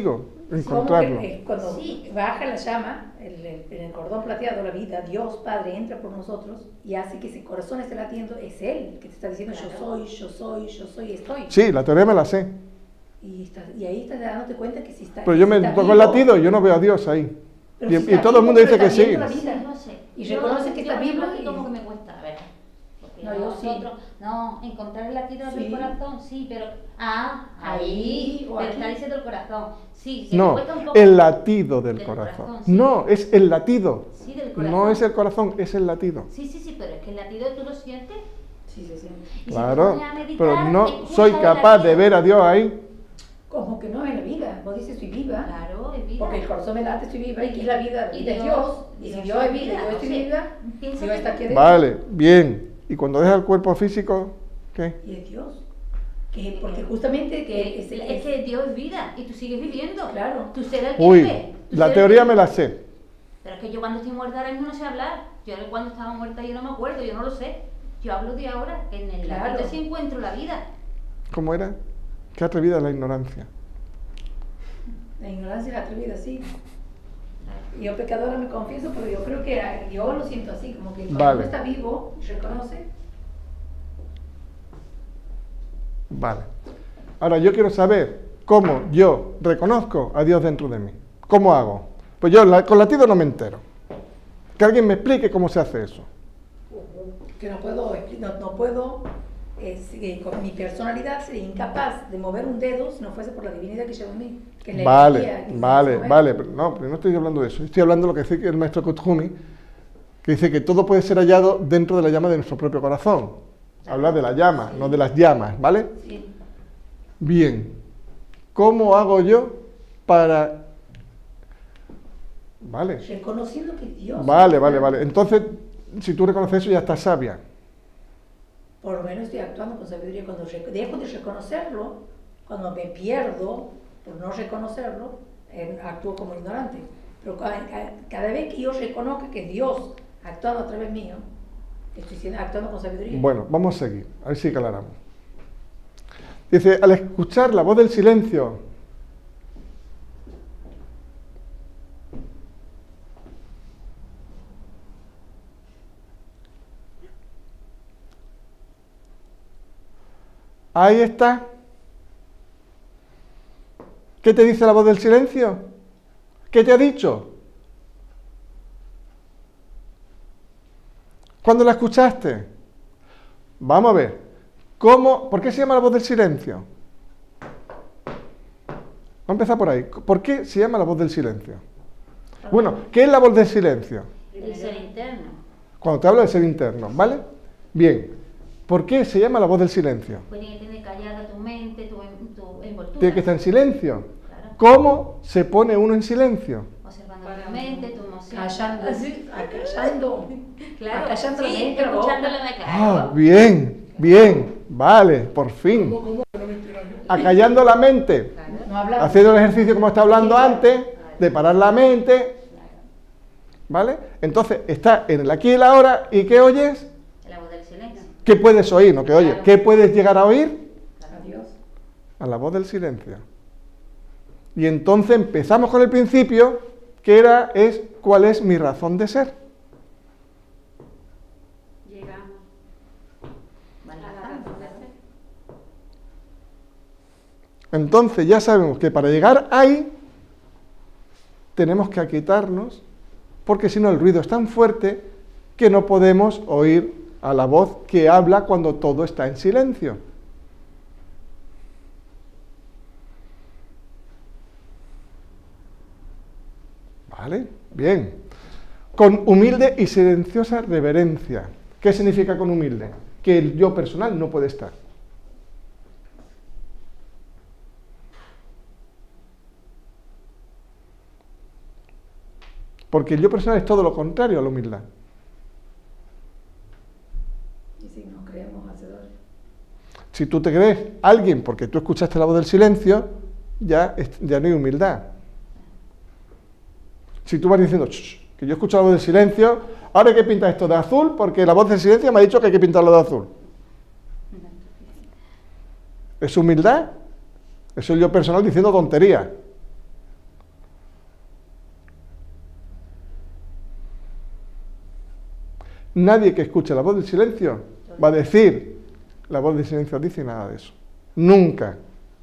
encontrarlo. Como que, eh, cuando Sí. baja la llama, el, el- en el cordón plateado, la vida, Dios Padre entra por nosotros y hace que ese corazón esté latiendo, es Él que te está diciendo yo Claro. soy, yo soy, yo soy, estoy. Sí, la teoría me la sé. Y, estás- y ahí estás dándote cuenta que si está Pero yo si me está toco vivo, el latido y yo no veo a Dios ahí. pero Y, si y está todo el vivo, mundo dice pero que está sí. viendo la Sí, vida. no sé. Y Yo- reconoce que yo está por vivo ejemplo, y- como que me cuesta, a ver. Porque No, yo sí. nosotros, no, encontrar el latido Sí. del corazón, sí, pero, ah, ahí, Ahí, o pero aquí. está diciendo el corazón, sí, sí me No, cuesta un poco. el latido del Del corazón. corazón, sí. No, es el latido. Sí, del corazón. No es el corazón, es el latido. Sí, sí, sí, pero es que el latido tú lo sientes. Sí, sí, sí. Y si te Claro, pones a meditar, pero no escuchas soy el capaz de latido. ver a Dios ahí. Como que no es la vida. Vos dices soy viva. Claro, es vida. Porque el corazón me late, estoy viva. Y que es la vida, Y vida es Dios- Dios. Y si Dios Dios es es vida, vida, yo o estoy sea, viva, piensa Dios que- está aquí adentro. Vale, bien. Y cuando deja el cuerpo físico, ¿qué? Y es Dios. Que, porque justamente que Es, es, es que Dios es vida y tú sigues viviendo. Claro. Tu ser el que Uy, vive, tu la ser el teoría que- me la sé. Pero es que yo cuando estoy muerta ahora mismo no sé hablar. Yo cuando estaba muerta yo no me acuerdo, yo no lo sé. Yo hablo de ahora, en el Claro. latido sí encuentro la vida. ¿Cómo era? Qué atrevida es la ignorancia. La ignorancia es atrevida, sí. Y yo pecadora me confieso, pero yo creo que ah, yo lo siento así, como que cuando Vale. uno está vivo y reconoce, Vale. Ahora yo quiero saber cómo yo reconozco a Dios dentro de mí. ¿Cómo hago? Pues yo la- con latido no me entero. Que alguien me explique cómo se hace eso. que no puedo, expli- no, no puedo, eh, si- con mi personalidad sería incapaz de mover un dedo si no fuese por la divinidad que lleva en mí. Que es la Vale, energía que se vale, mueve. vale. Pero no, pero no estoy hablando de eso. Estoy hablando de lo que dice el maestro Kuthumi, que dice que todo puede ser hallado dentro de la llama de nuestro propio corazón. Habla de la llama, no de las llamas, ¿vale? Sí. Bien. ¿Cómo hago yo para...? Vale. Reconociendo que Dios. Vale, vale, vale. Entonces, si tú reconoces eso, ya estás sabia. Por lo menos estoy actuando con sabiduría. Cuando rec- dejo de reconocerlo, cuando me pierdo por no reconocerlo, eh, actúo como ignorante. Pero cada, cada- cada vez que yo reconozca que Dios actuando a través mío, estoy siendo- actuando con sabiduría. Bueno, vamos a seguir. A ver si aclaramos. Dice, al escuchar la voz del silencio, ahí está. ¿Qué te dice la voz del silencio? ¿Qué te ha dicho? ¿Cuándo la escuchaste? Vamos a ver. ¿Cómo? ¿Por qué se llama la voz del silencio? Vamos a empezar por ahí. ¿Por qué se llama la voz del silencio? Bueno, ¿qué es la voz del silencio? El ser interno. Cuando te hablo del ser interno, ¿vale? Bien. ¿Por qué se llama la voz del silencio? Pues tiene que tener callada tu mente, tu, tu envoltura. Tiene que estar en silencio. Claro. ¿Cómo se pone uno en silencio? Observando tu mente, tu emoción. Callando, acallando, Claro. acallando la Sí, mente, la boca. escuchándole de claro. Ah, bien, bien, vale, por fin. ¿Cómo, cómo? Que no me entero yo. Acallando la mente, No hablamos. haciendo el ejercicio como está hablando antes, de parar la mente, ¿vale? Entonces, está en el aquí y el ahora, ¿y qué oyes? La voz del silencio. ¿Qué puedes oír? No, que oyes. Claro. ¿Qué puedes llegar a oír? Adiós. A la voz del silencio. Y entonces empezamos con el principio, que era, es, ¿cuál es mi razón de ser? Llegamos Vale, a la bastante, razón de claro. ser. Entonces ya sabemos que para llegar ahí tenemos que aquietarnos, porque si no el ruido es tan fuerte que no podemos oír a la voz que habla cuando todo está en silencio. ¿Vale? Bien. Con humilde y silenciosa reverencia. ¿Qué significa con humilde? Que el yo personal no puede estar. Porque el yo personal es todo lo contrario a la humildad. Y si nos creemos hacedores. Si tú te crees alguien porque tú escuchaste la voz del silencio, ya, es- ya no hay humildad. Si tú vas diciendo, "Shh, que yo escucho la voz del silencio, ahora hay que pintar esto de azul porque la voz del silencio me ha dicho que hay que pintarlo de azul. ¿Es humildad? Eso es el yo personal diciendo tonterías. Nadie que escuche la voz del silencio va a decir, la voz del silencio dice nada de eso. Nunca.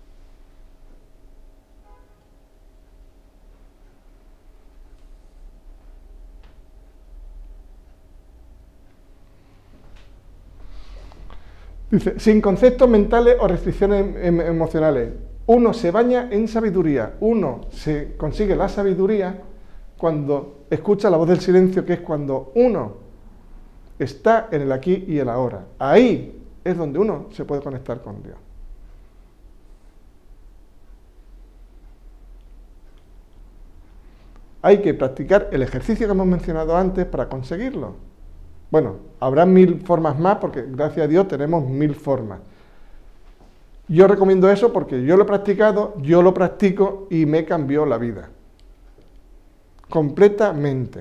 Dice, sin conceptos mentales o restricciones em emocionales, uno se baña en sabiduría, uno se consigue la sabiduría cuando escucha la voz del silencio, que es cuando uno está en el aquí y el ahora. Ahí es donde uno se puede conectar con Dios. Hay que practicar el ejercicio que hemos mencionado antes para conseguirlo. Bueno, habrá mil formas más, porque gracias a Dios tenemos mil formas. Yo recomiendo eso porque yo lo he practicado, yo lo practico y me cambió la vida. Completamente.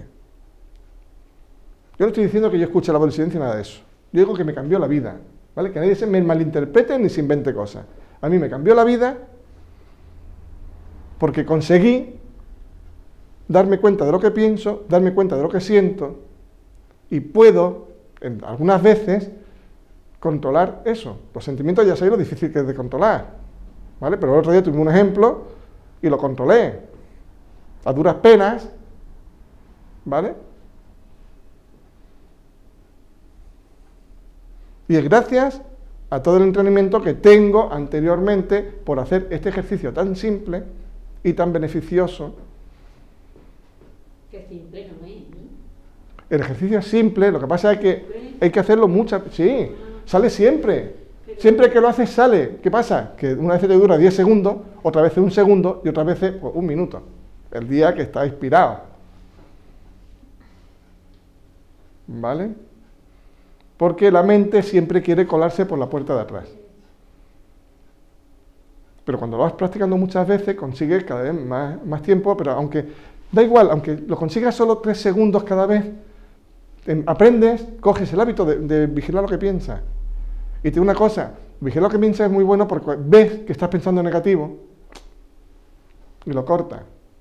Yo no estoy diciendo que yo escuche la voz del silencio, nada de eso. Yo digo que me cambió la vida, ¿vale? Que nadie se me malinterprete ni se invente cosas. A mí me cambió la vida porque conseguí darme cuenta de lo que pienso, darme cuenta de lo que siento y puedo, en, algunas veces, controlar eso. Los sentimientos ya sabéis lo difícil que es de controlar, ¿vale? Pero el otro día tuve un ejemplo y lo controlé. A duras penas, ¿vale? Y es gracias a todo el entrenamiento que tengo anteriormente por hacer este ejercicio tan simple y tan beneficioso. Qué simple no es, ¿eh? El ejercicio es simple, lo que pasa es que hay que hacerlo muchas... Sí, sale siempre. Siempre que lo haces sale. ¿Qué pasa? Que una vez te dura diez segundos, otra vez un segundo y otra vez pues, un minuto. El día que está inspirado. ¿Vale? Porque la mente siempre quiere colarse por la puerta de atrás. Pero cuando lo vas practicando muchas veces, consigues cada vez más, más tiempo, pero aunque, da igual, aunque lo consigas solo tres segundos cada vez, aprendes, coges el hábito de, de vigilar lo que piensas. Y te digo una cosa, vigilar lo que piensas es muy bueno porque ves que estás pensando negativo y lo cortas.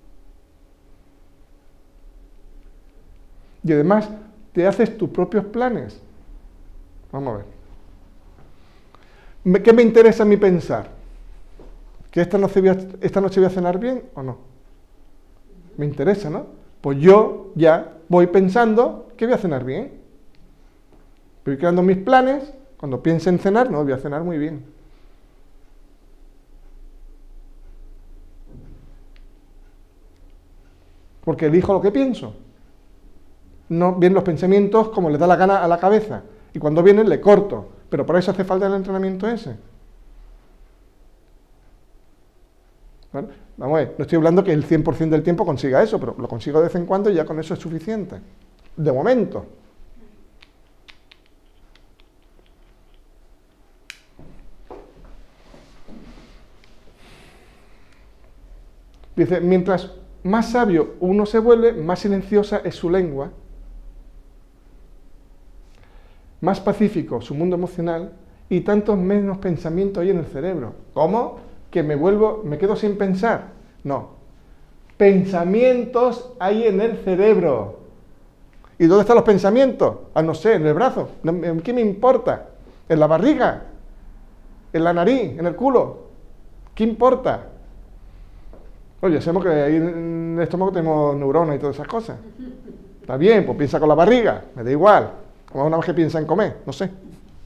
Y además te haces tus propios planes. Vamos a ver. ¿Qué me interesa a mí pensar? ¿Que esta noche voy a, esta noche voy a cenar bien o no? Me interesa, ¿no? Pues yo ya voy pensando que voy a cenar bien. Voy creando mis planes. Cuando piense en cenar, no, voy a cenar muy bien. Porque elijo lo que pienso. No vienen los pensamientos como le da la gana a la cabeza. Y cuando vienen le corto. Pero para eso hace falta el entrenamiento ese. ¿Vale? Vamos a ver, no estoy hablando que el cien por cien del tiempo consiga eso, pero lo consigo de vez en cuando y ya con eso es suficiente. De momento. Dice, mientras más sabio uno se vuelve, más silenciosa es su lengua, más pacífico su mundo emocional y tantos menos pensamientos hay en el cerebro. ¿Cómo? ¿Que me vuelvo, me quedo sin pensar? No. Pensamientos hay en el cerebro. ¿Y dónde están los pensamientos? Ah, no sé, en el brazo. ¿Qué me importa? ¿En la barriga? ¿En la nariz? ¿En el culo? ¿Qué importa? Oye, sabemos que ahí en el estómago tenemos neuronas y todas esas cosas. Está bien, pues piensa con la barriga, me da igual. Como una vez que piensa en comer, no sé.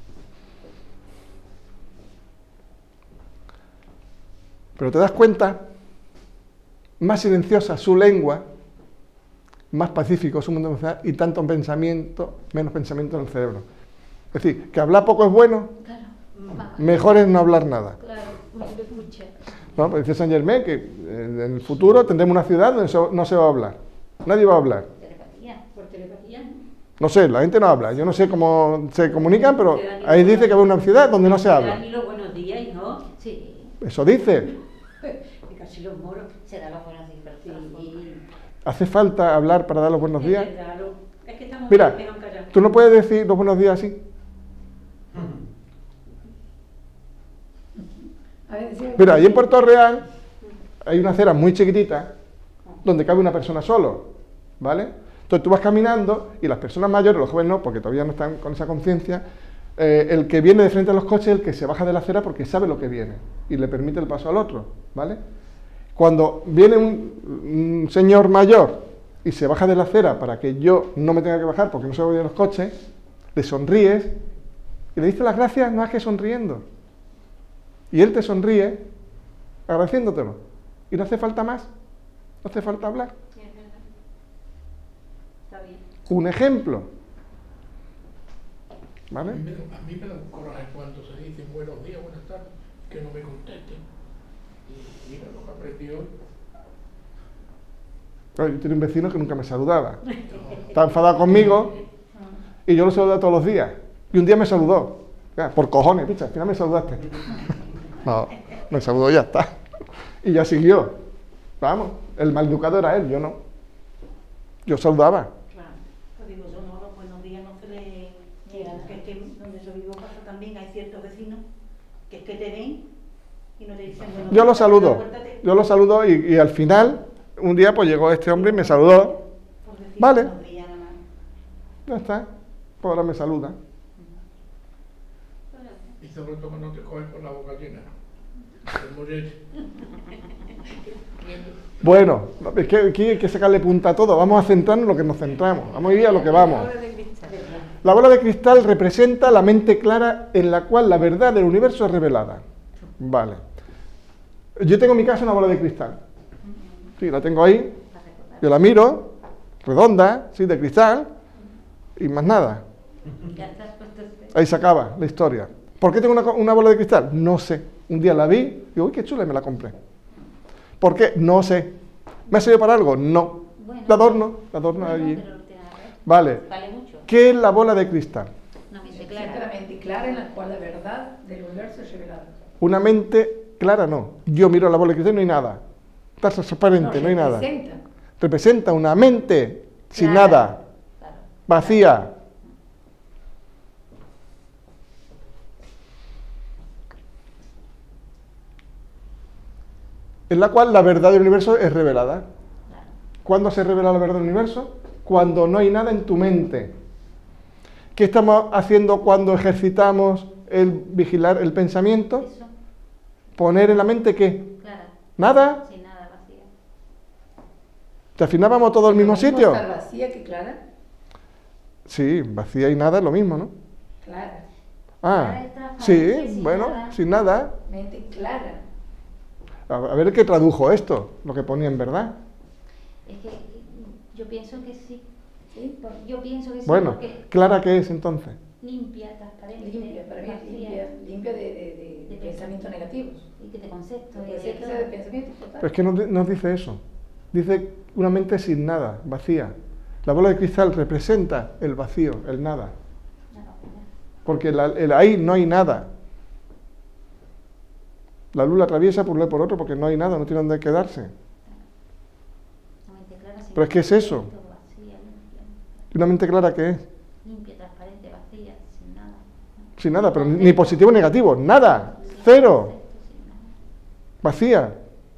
Pero te das cuenta, más silenciosa su lengua, más pacífico su mundo emocional y tanto pensamiento, menos pensamiento en el cerebro. Es decir, que hablar poco es bueno, Claro. mejor es no hablar nada. Claro, mucho. ¿No? Pues dice Saint Germain que en el futuro tendremos una ciudad donde no se va a hablar. Nadie va a hablar. Telepatía. Por telepatía, ¿no? No sé, la gente no habla. Yo no sé cómo se comunican, pero ahí dice que va a una ciudad donde no se habla. Ni los buenos días, ¿no? Sí. Eso dice. Y casi los moros. Se da los buenos días. Sí. ¿Hace falta hablar para dar los buenos días? Es raro. Es que estamos Mira, muy callados. tú no puedes decir los buenos días así. A ver, decía- Mira, ahí en Puerto Real hay una acera muy chiquitita donde cabe una persona solo, ¿vale? Entonces tú vas caminando y las personas mayores, los jóvenes no, porque todavía no están con esa conciencia, eh, el que viene de frente a los coches es el que se baja de la acera porque sabe lo que viene y le permite el paso al otro, ¿vale? Cuando viene un, un señor mayor y se baja de la acera para que yo no me tenga que bajar porque no se de los coches, le sonríes y le dices las gracias más que sonriendo. Y él te sonríe agradeciéndotelo. Y no hace falta más, no hace falta hablar. Sí, es verdad. Está bien. Un ejemplo. ¿Vale? A mí, me, a mí me da un coraje cuando se dicen buenos días, buenas tardes, que no me contesten. Y mira lo que aprendí hoy. Claro, yo tenía un vecino que nunca me saludaba. Estaba enfadado conmigo y yo lo saludaba todos los días. Y un día me saludó. Ya, por cojones, picha, al final me saludaste. No, me saludó y ya está. Y ya siguió. Vamos, el maleducado era él, yo no. Yo saludaba. Claro, pues digo, yo no, los buenos días no se le llegan, que es que donde yo vivo pasa también, hay ciertos vecinos que es que te ven y no te dicen buenos días. Yo lo saludo, Acuérdate, yo lo saludo y, y al final, un día pues llegó este hombre y me saludó. por decir Vale. buenos días nada más. Ya está, pues ahora me saluda. Y sobre todo que no te coges con la boca llena. Te mueres. Bueno, es que aquí hay que sacarle punta a todo. Vamos a centrarnos en lo que nos centramos. Vamos a ir a lo que vamos. La bola de cristal representa la mente clara en la cual la verdad del universo es revelada. Vale. Yo tengo en mi casa una bola de cristal. Sí, la tengo ahí. Yo la miro, redonda, sí, de cristal, y más nada. Ya estás puesto este. Ahí se acaba la historia. ¿Por qué tengo una, una bola de cristal? No sé. Un día la vi y digo, uy, qué chula, y me la compré. ¿Por qué? No sé. ¿Me ha servido para algo? No. Bueno, La adorno, la adorno bueno, allí. pero no tiene nada que ver. Vale. Vale mucho. ¿Qué es la bola de cristal? Una mente Siente la clara. mente clara en la cual la verdad del universo es revelada. Una mente clara no. Yo miro la bola de cristal y no hay nada. Está transparente, no, hay nada. representa. Representa una mente sin Clara. nada, Claro. vacía. En la cual la verdad del universo es revelada. Claro. ¿Cuándo se revela la verdad del universo? Cuando no hay nada en tu mente. ¿Qué estamos haciendo cuando ejercitamos el vigilar el pensamiento? Eso. Poner en la mente ¿qué? Clara. ¿Nada? Sin nada, vacía. ¿Te afinábamos todo al mismo sitio? ¿Estar vacía que clara? Sí, vacía y nada es lo mismo, ¿no? Clara. Ah, Clara es transparente, sí, sin bueno, nada. sin nada. Mente clara. A a ver qué tradujo esto, lo que ponía en verdad. Es que yo pienso que sí. ¿Sí? Por- Yo pienso que sí. Bueno, Porque ¿clara qué es entonces? limpia, transparente. Limpia, para mí es vacía, limpia, limpia de, de, de, de De pensamientos negativos. Y que te concepto. y Decía de que todo. sea de pensamientos total. Pero es que no, di- no dice eso. Dice una mente sin nada, vacía. La bola de cristal representa el vacío, el nada. No, no, no. Porque la- el ahí no hay nada. La luz la atraviesa por un lado y por otro porque no hay nada, no tiene dónde quedarse. Una mente clara, sin Pero es que es eso. concepto, vacía, limpia, ¿Y una mente clara qué es? limpia, transparente, vacía, sin nada. Sin nada, pero ni positivo ni negativo, nada, cero, Concepto, sin nada. vacía.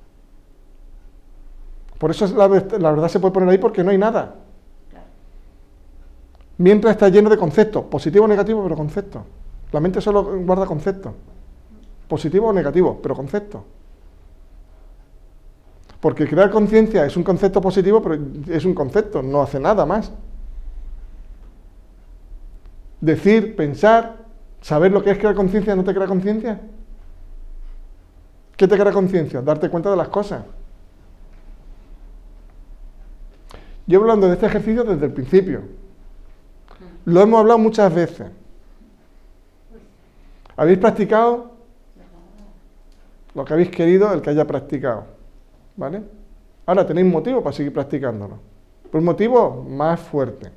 Por eso es la, ve- la verdad se puede poner ahí porque no hay nada. Claro. Mientras está lleno de conceptos, positivo o negativo, pero conceptos. La mente solo guarda conceptos. Positivo o negativo, pero conceptos. Porque crear conciencia es un concepto positivo, pero es un concepto, no hace nada más. Decir, pensar, saber lo que es crear conciencia, ¿no te crea conciencia? ¿Qué te crea conciencia? Darte cuenta de las cosas. Llevo hablando de este ejercicio desde el principio. Lo hemos hablado muchas veces. ¿Habéis practicado? Lo que habéis querido, el que haya practicado. ¿Vale? Ahora tenéis motivo para seguir practicándolo. Pero un motivo más fuerte.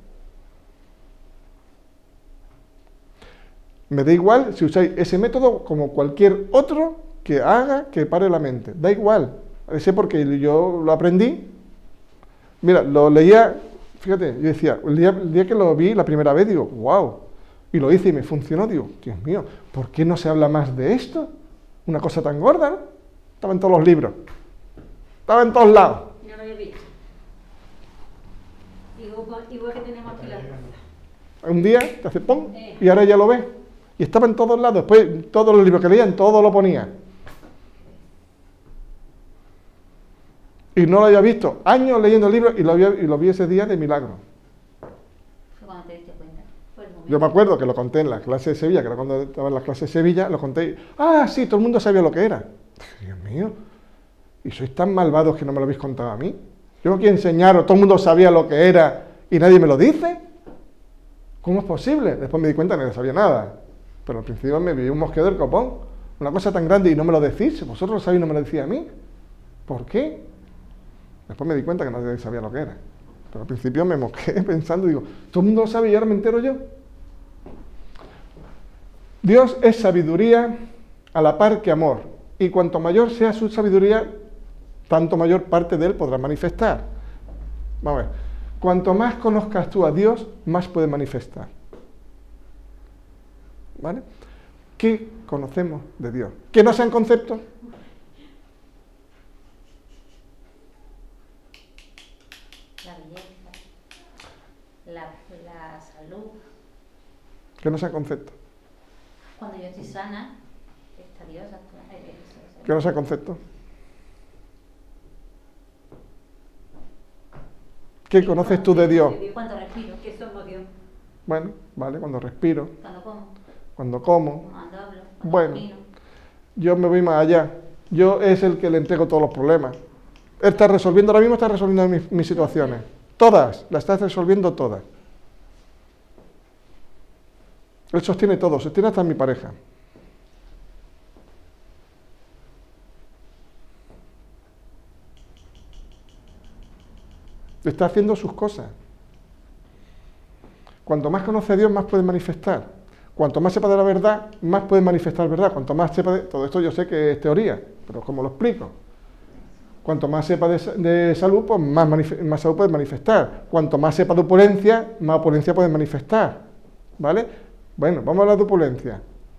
Me da igual si usáis ese método como cualquier otro que haga que pare la mente. Da igual. Ese porque yo lo aprendí. Mira, lo leía, fíjate, yo decía, el día, el día que lo vi la primera vez, digo, wow. Y lo hice y me funcionó, digo, Dios mío, ¿por qué no se habla más de esto? Una cosa tan gorda, ¿no? Estaba en todos los libros. Estaba en todos lados. No lo había visto. Digo, Igual, igual que tenemos aquí la Un día te hace pum y ahora ya lo ves. Y estaba en todos lados. Después todos los libros que leían, todo lo ponía. Y no lo había visto. Años leyendo libros y lo, había, y lo vi ese día de milagro. Fue cuando te diste cuenta. Fue el momento. Yo me acuerdo que lo conté en la clase de Sevilla, que era cuando estaba en la clase de Sevilla, lo conté y, ah, sí, todo el mundo sabía lo que era. Dios mío, ¿y sois tan malvados que no me lo habéis contado a mí? Yo aquí enseñaros, todo el mundo sabía lo que era y nadie me lo dice. ¿Cómo es posible? Después me di cuenta que nadie sabía nada. Pero al principio me vi un mosqueo del copón. Una cosa tan grande y no me lo decís. Vosotros lo sabéis y no me lo decís a mí. ¿Por qué? Después me di cuenta que nadie sabía lo que era. Pero al principio me mosqueé pensando, digo, todo el mundo lo sabe y ahora me entero yo. Dios es sabiduría a la par que amor. Y cuanto mayor sea su sabiduría, tanto mayor parte de él podrá manifestar. Vamos a ver. Cuanto más conozcas tú a Dios, más puedes manifestar. ¿Vale? ¿Qué conocemos de Dios? ¿Que no sean conceptos? La belleza, la, la salud. Que no sean conceptos. Cuando yo estoy sana, está Dios actúa. Que no sean conceptos. ¿Qué conoces tú de Dios? Cuando respiro, que somos Dios. Bueno, vale, cuando respiro, cuando como, cuando como. cuando hablo, cuando Bueno, camino. yo me voy más allá. Yo es el que le entrego todos los problemas. Él está resolviendo, ahora mismo está resolviendo mis, mis situaciones. Todas, las estás resolviendo todas. Él sostiene todo, sostiene hasta mi pareja. Está haciendo sus cosas. Cuanto más conoce a Dios, más puede manifestar. Cuanto más sepa de la verdad, más puede manifestar verdad. Cuanto más sepa de... Todo esto yo sé que es teoría, pero ¿cómo lo explico? Cuanto más sepa de, de salud, pues más, más salud puede manifestar. Cuanto más sepa de opulencia, más opulencia puede manifestar. ¿Vale? Bueno, vamos a hablar de opulencia.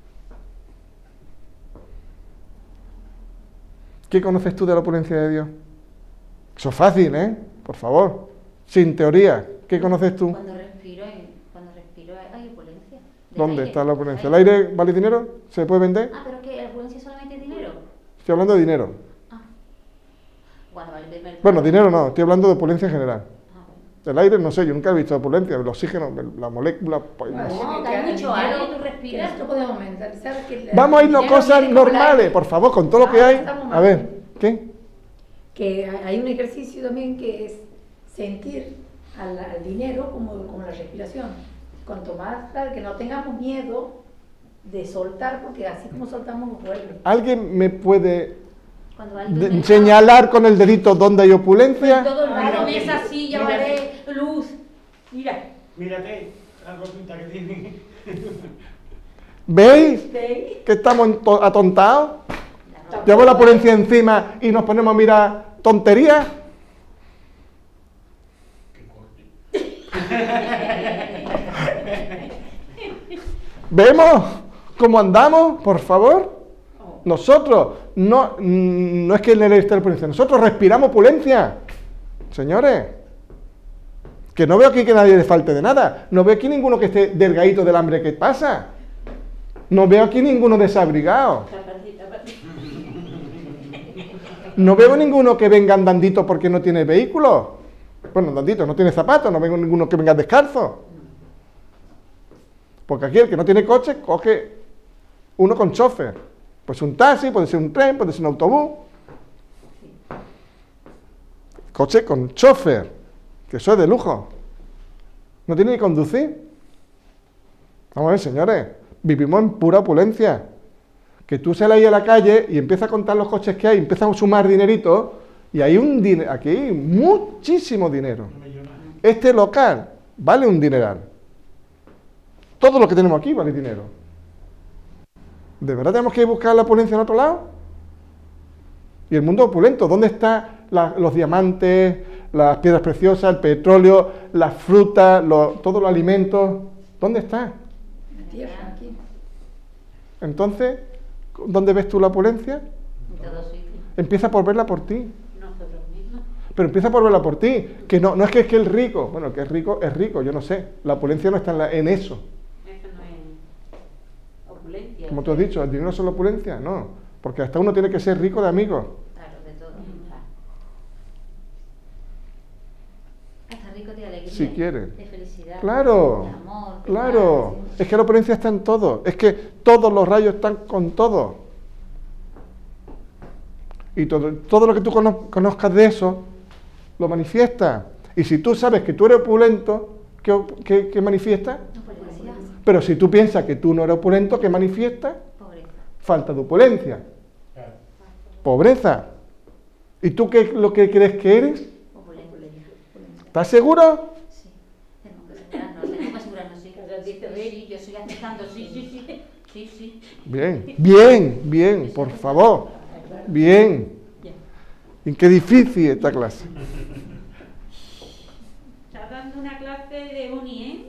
¿Qué conoces tú de la opulencia de Dios? Eso es fácil, ¿eh? Por favor, sin teoría. ¿Qué conoces tú? Cuando respiro, cuando respiro hay opulencia. De ¿Dónde aire, está la opulencia? ¿El aire. aire vale dinero? ¿Se puede vender? Ah, pero que la opulencia solamente es dinero. Estoy hablando de dinero. Ah. Cuando vale el mercado. Bueno, dinero no, estoy hablando de opulencia en general. Ah, bueno. El aire, no sé, yo nunca he visto opulencia. El oxígeno, la molécula... Pues, no sé. No, que que hay el mucho dinero- aire, tú respiras. que esto podemos mentalizar que el Vamos a irnos dinero cosas viene con el normales, aire. por favor, con todo lo que Ahora hay. estamos A mal. ver, ¿qué? Que hay un ejercicio también que es sentir al, al dinero como, como la respiración. Cuanto más, claro, que no tengamos miedo de soltar, porque así como soltamos vuelve. ¿Alguien me puede Cuando vale el de- mercado. señalar con el dedito dónde hay opulencia? Todo el mundo, Mira, mesa, silla, mira. pared, luz. Mira, Mírate la ropita que tiene. ¿Veis ¿Veis? que estamos ento- atontados? La ropa. Llevamos la opulencia encima y nos ponemos a mirar tonterías. Que corte. ¿Vemos cómo andamos? Por favor. Nosotros, no, no es que el esté la opulencia, nosotros respiramos opulencia. Señores, que no veo aquí que nadie le falte de nada. No veo aquí ninguno que esté delgadito del hambre que pasa. No veo aquí ninguno desabrigado. No veo ninguno que venga andandito porque no tiene vehículo. Bueno, andandito, no tiene zapatos, no veo ninguno que venga descalzo. Porque aquí el que no tiene coche, coge uno con chofer. Pues un taxi, puede ser un tren, puede ser un autobús. Coche con chofer, que eso es de lujo. No tiene ni conducir. Vamos a ver, señores, vivimos en pura opulencia. Que tú sales ahí a la calle y empiezas a contar los coches que hay, empiezas a sumar dinerito, y hay un dinero, aquí hay muchísimo dinero. Este local vale un dineral. Todo lo que tenemos aquí vale dinero. ¿De verdad tenemos que buscar la opulencia en otro lado? Y el mundo opulento, ¿dónde están los diamantes, las piedras preciosas, el petróleo, las frutas, los- todos los alimentos? ¿Dónde está? La tierra, aquí. Entonces, ¿dónde ves tú la opulencia? En todo sitio. Empieza por verla por ti. nosotros mismos. Pero empieza por verla por ti. Que no, no es que es que el rico, bueno, el que es rico es rico, yo no sé. La opulencia no está en, la, en eso. Eso no es opulencia. Como tú has dicho, ¿el dinero es solo opulencia? No. Porque hasta uno tiene que ser rico de amigos. Claro, de todo. Hasta rico de alegría. Si quiere. De felicidad. Claro, De amor. De claro. paz. Es que la opulencia está en todo. Es que todos los rayos están con todo. Y todo, todo lo que tú cono- conozcas de eso, lo manifiesta. Y si tú sabes que tú eres opulento, ¿qué, op- qué, qué manifiesta? Opulencia. Pero si tú piensas que tú no eres opulento, ¿qué manifiesta? Pobreza. Falta de opulencia. Claro. Pobreza. ¿Y tú qué es lo que crees que eres? Opulencia. ¿Estás seguro? Sí. Tenemos que asegurarnos, tenemos que asegurarnos, sí. Sí, yo estoy aceptando, sí, sí, sí. Sí, sí. Bien, bien, bien, por favor. Bien. ¿Y qué difícil esta clase? Estás dando una clase de uni, ¿eh?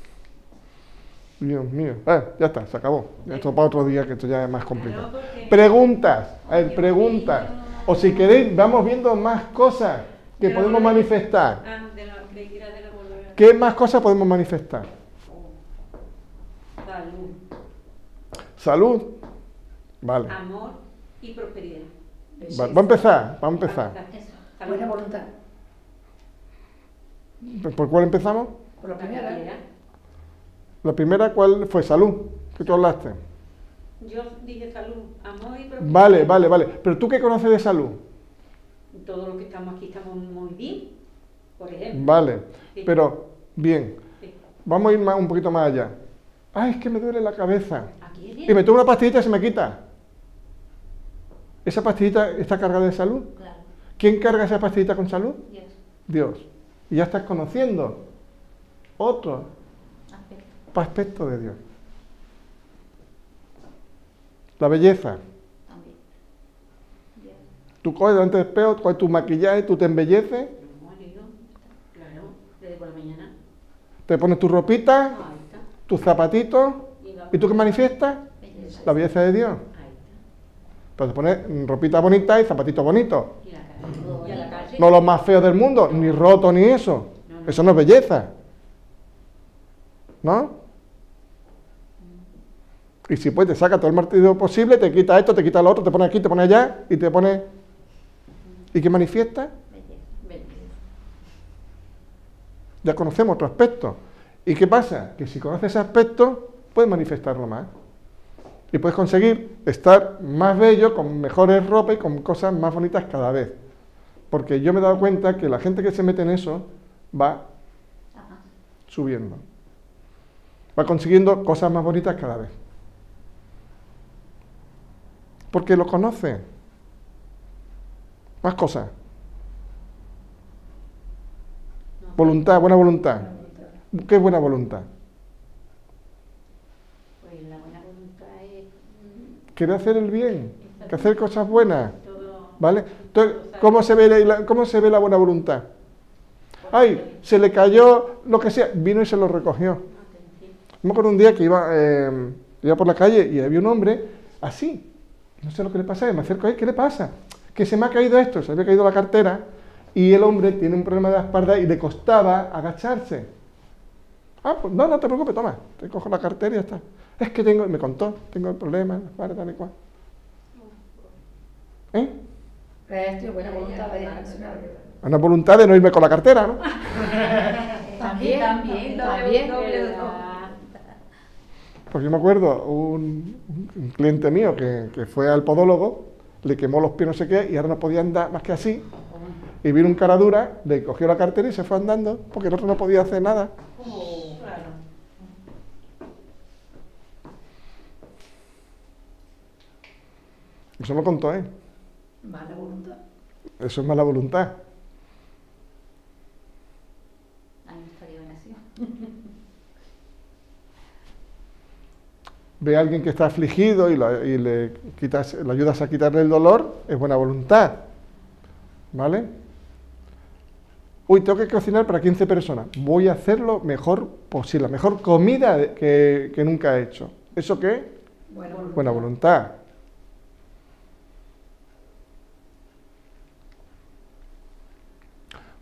Dios mío. Ah, ya está, se acabó. Esto para otro día, que esto ya es más complicado. Claro, porque- Preguntas. A ver, preguntas. O si queréis, vamos viendo más cosas que podemos manifestar. Ah, de la, de, de la volver. ¿Qué más cosas podemos manifestar? Salud, Salud. Vale. amor y prosperidad. Va- Vamos a empezar, vamos a empezar. Eso, Buena salud. voluntad. ¿Por cuál empezamos? Por la primera. La primera, ¿cuál fue? Salud, que tú hablaste. Yo dije salud, amor y prosperidad. Vale, vale, vale. Pero ¿tú qué conoces de salud? Todos los que estamos aquí estamos muy bien, por ejemplo. Vale, Sí. pero bien. Sí. Vamos a ir más, un poquito más allá. Ay, es que me duele la cabeza. Aquí es Y bien. me tomo una pastillita y se me quita. ¿Esa pastillita está cargada de salud? Claro, ¿Quién carga esa pastillita con salud? Dios, Dios. Y ya estás conociendo otro aspecto aspecto de Dios. La belleza. también. Dios. Tú coges delante del espejo, coges tu maquillaje, tú te embelleces, No, digo, claro, desde por la mañana. te pones tu ropita, Ahí está. tus zapatitos, Y, la- ¿y tú qué manifiestas? Belleza. La belleza de Dios. Ahí está. Pues te pones mm, ropita bonita y zapatitos bonitos. Y la calle. Y a la calle. No los más feos del mundo, ni rotos ni eso. No, no. Eso no es belleza. ¿No? Y si pues te saca todo el martillo posible, te quita esto, te quita lo otro, te pone aquí, te pone allá y te pone... ¿Y qué manifiesta? Belleza. Belleza. Ya conocemos otro aspecto. ¿Y qué pasa? Que si conoces ese aspecto, puedes manifestarlo más. Y puedes conseguir estar más bello, con mejores ropas y con cosas más bonitas cada vez. Porque yo me he dado cuenta que la gente que se mete en eso va Ajá. subiendo. Va consiguiendo cosas más bonitas cada vez. Porque lo conoce. Más cosas. Voluntad, buena voluntad. ¿Qué es buena voluntad? Pues la buena voluntad es mm, Quiere hacer el bien, que hacer cosas buenas. todo. ¿Vale? Entonces, ¿cómo se ve la, cómo se ve la buena voluntad? Ay, se le cayó lo que sea, vino y se lo recogió. Atención. Me acuerdo un día que iba, eh, iba por la calle y había un hombre así. No sé lo que le pasa, y me acerco a él, ¿qué le pasa? Que se me ha caído esto, se le había caído la cartera y el hombre tiene un problema de la espalda y le costaba agacharse. Ah, pues no, no te preocupes, toma, te cojo la cartera y ya está. Es que tengo, me contó, tengo el problema en la espalda, tal y cual. ¿Eh? Esto es buena voluntad de accionar. Una voluntad de no irme con la cartera, ¿no? También, También, doble- también. doble- ¿verdad? Porque yo me acuerdo, un, un cliente mío que, que fue al podólogo, le quemó los pies no sé qué y ahora no podía andar más que así. Y vino un cara dura, le cogió la cartera y se fue andando porque el otro no podía hacer nada. Oh, claro. Eso me contó él. Mala voluntad. Eso es mala voluntad. Ahí estaría bien así. Ve a alguien que está afligido y, lo- y le, quitas, le ayudas a quitarle el dolor, es buena voluntad. ¿Vale? Uy, tengo que cocinar para quince personas. Voy a hacer lo mejor posible, la mejor comida de- que, que nunca he hecho. ¿Eso qué es? Buena voluntad. Buena voluntad.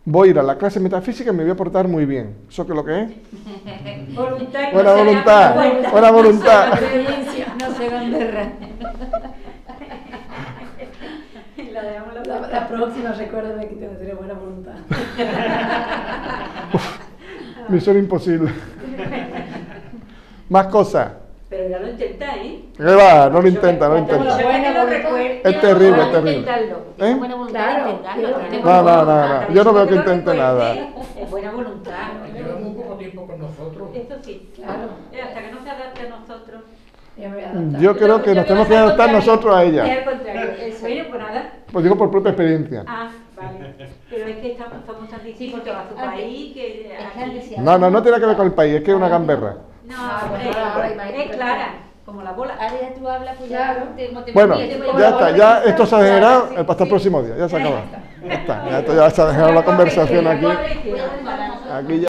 voy a ir a la clase de metafísica y me voy a portar muy bien. ¿Eso qué es lo que es? Voluntad y Buena no se voluntad, haga cuenta. buena voluntad. No se gamberra. La dejamos la La, la próxima, recuérdame que tendré buena voluntad. Misión imposible. Más cosas. Pero ya lo intenta, ¿eh? ¿Qué va? No lo intenta, no lo Tengo la intenta. buena lo voluntad. recuerde. Es terrible, es Vamos a terrible. intentarlo. ¿Eh? Tiene buena voluntad de Claro, intentarlo. quiero- Tiene No, buena no, voluntad. no, no. Yo no veo que intente nada. Es buena voluntad. Lleva muy poco tiempo con nosotros. Eso sí. Claro. Y hasta que no se adapte a nosotros. Ya me voy a adaptar. Yo creo que nos tenemos que adaptar nosotros a Es ella. al contrario. Bueno, pues nada. Pues digo por propia experiencia. Ah, vale. Pero es que estamos, somos tan distintos porque a su antes- país que Es que aquí- antes sí No, no, no tiene que ver con el país, es que es una gamberra. No, Ah, hombre, bueno, ahora hay más es expresión. clara, como la bola. Ahora ya tú hablas, pues Claro. ya te, como te Bueno, movías, te Bueno, ya movías. está, ya esto se ha degenerado, Sí, el hasta el sí. próximo día, ya se Ya acaba. está. Ya está, ya esto ya se ha degenerado la conversación aquí. Voy a intentar nosotros. Aquí ya.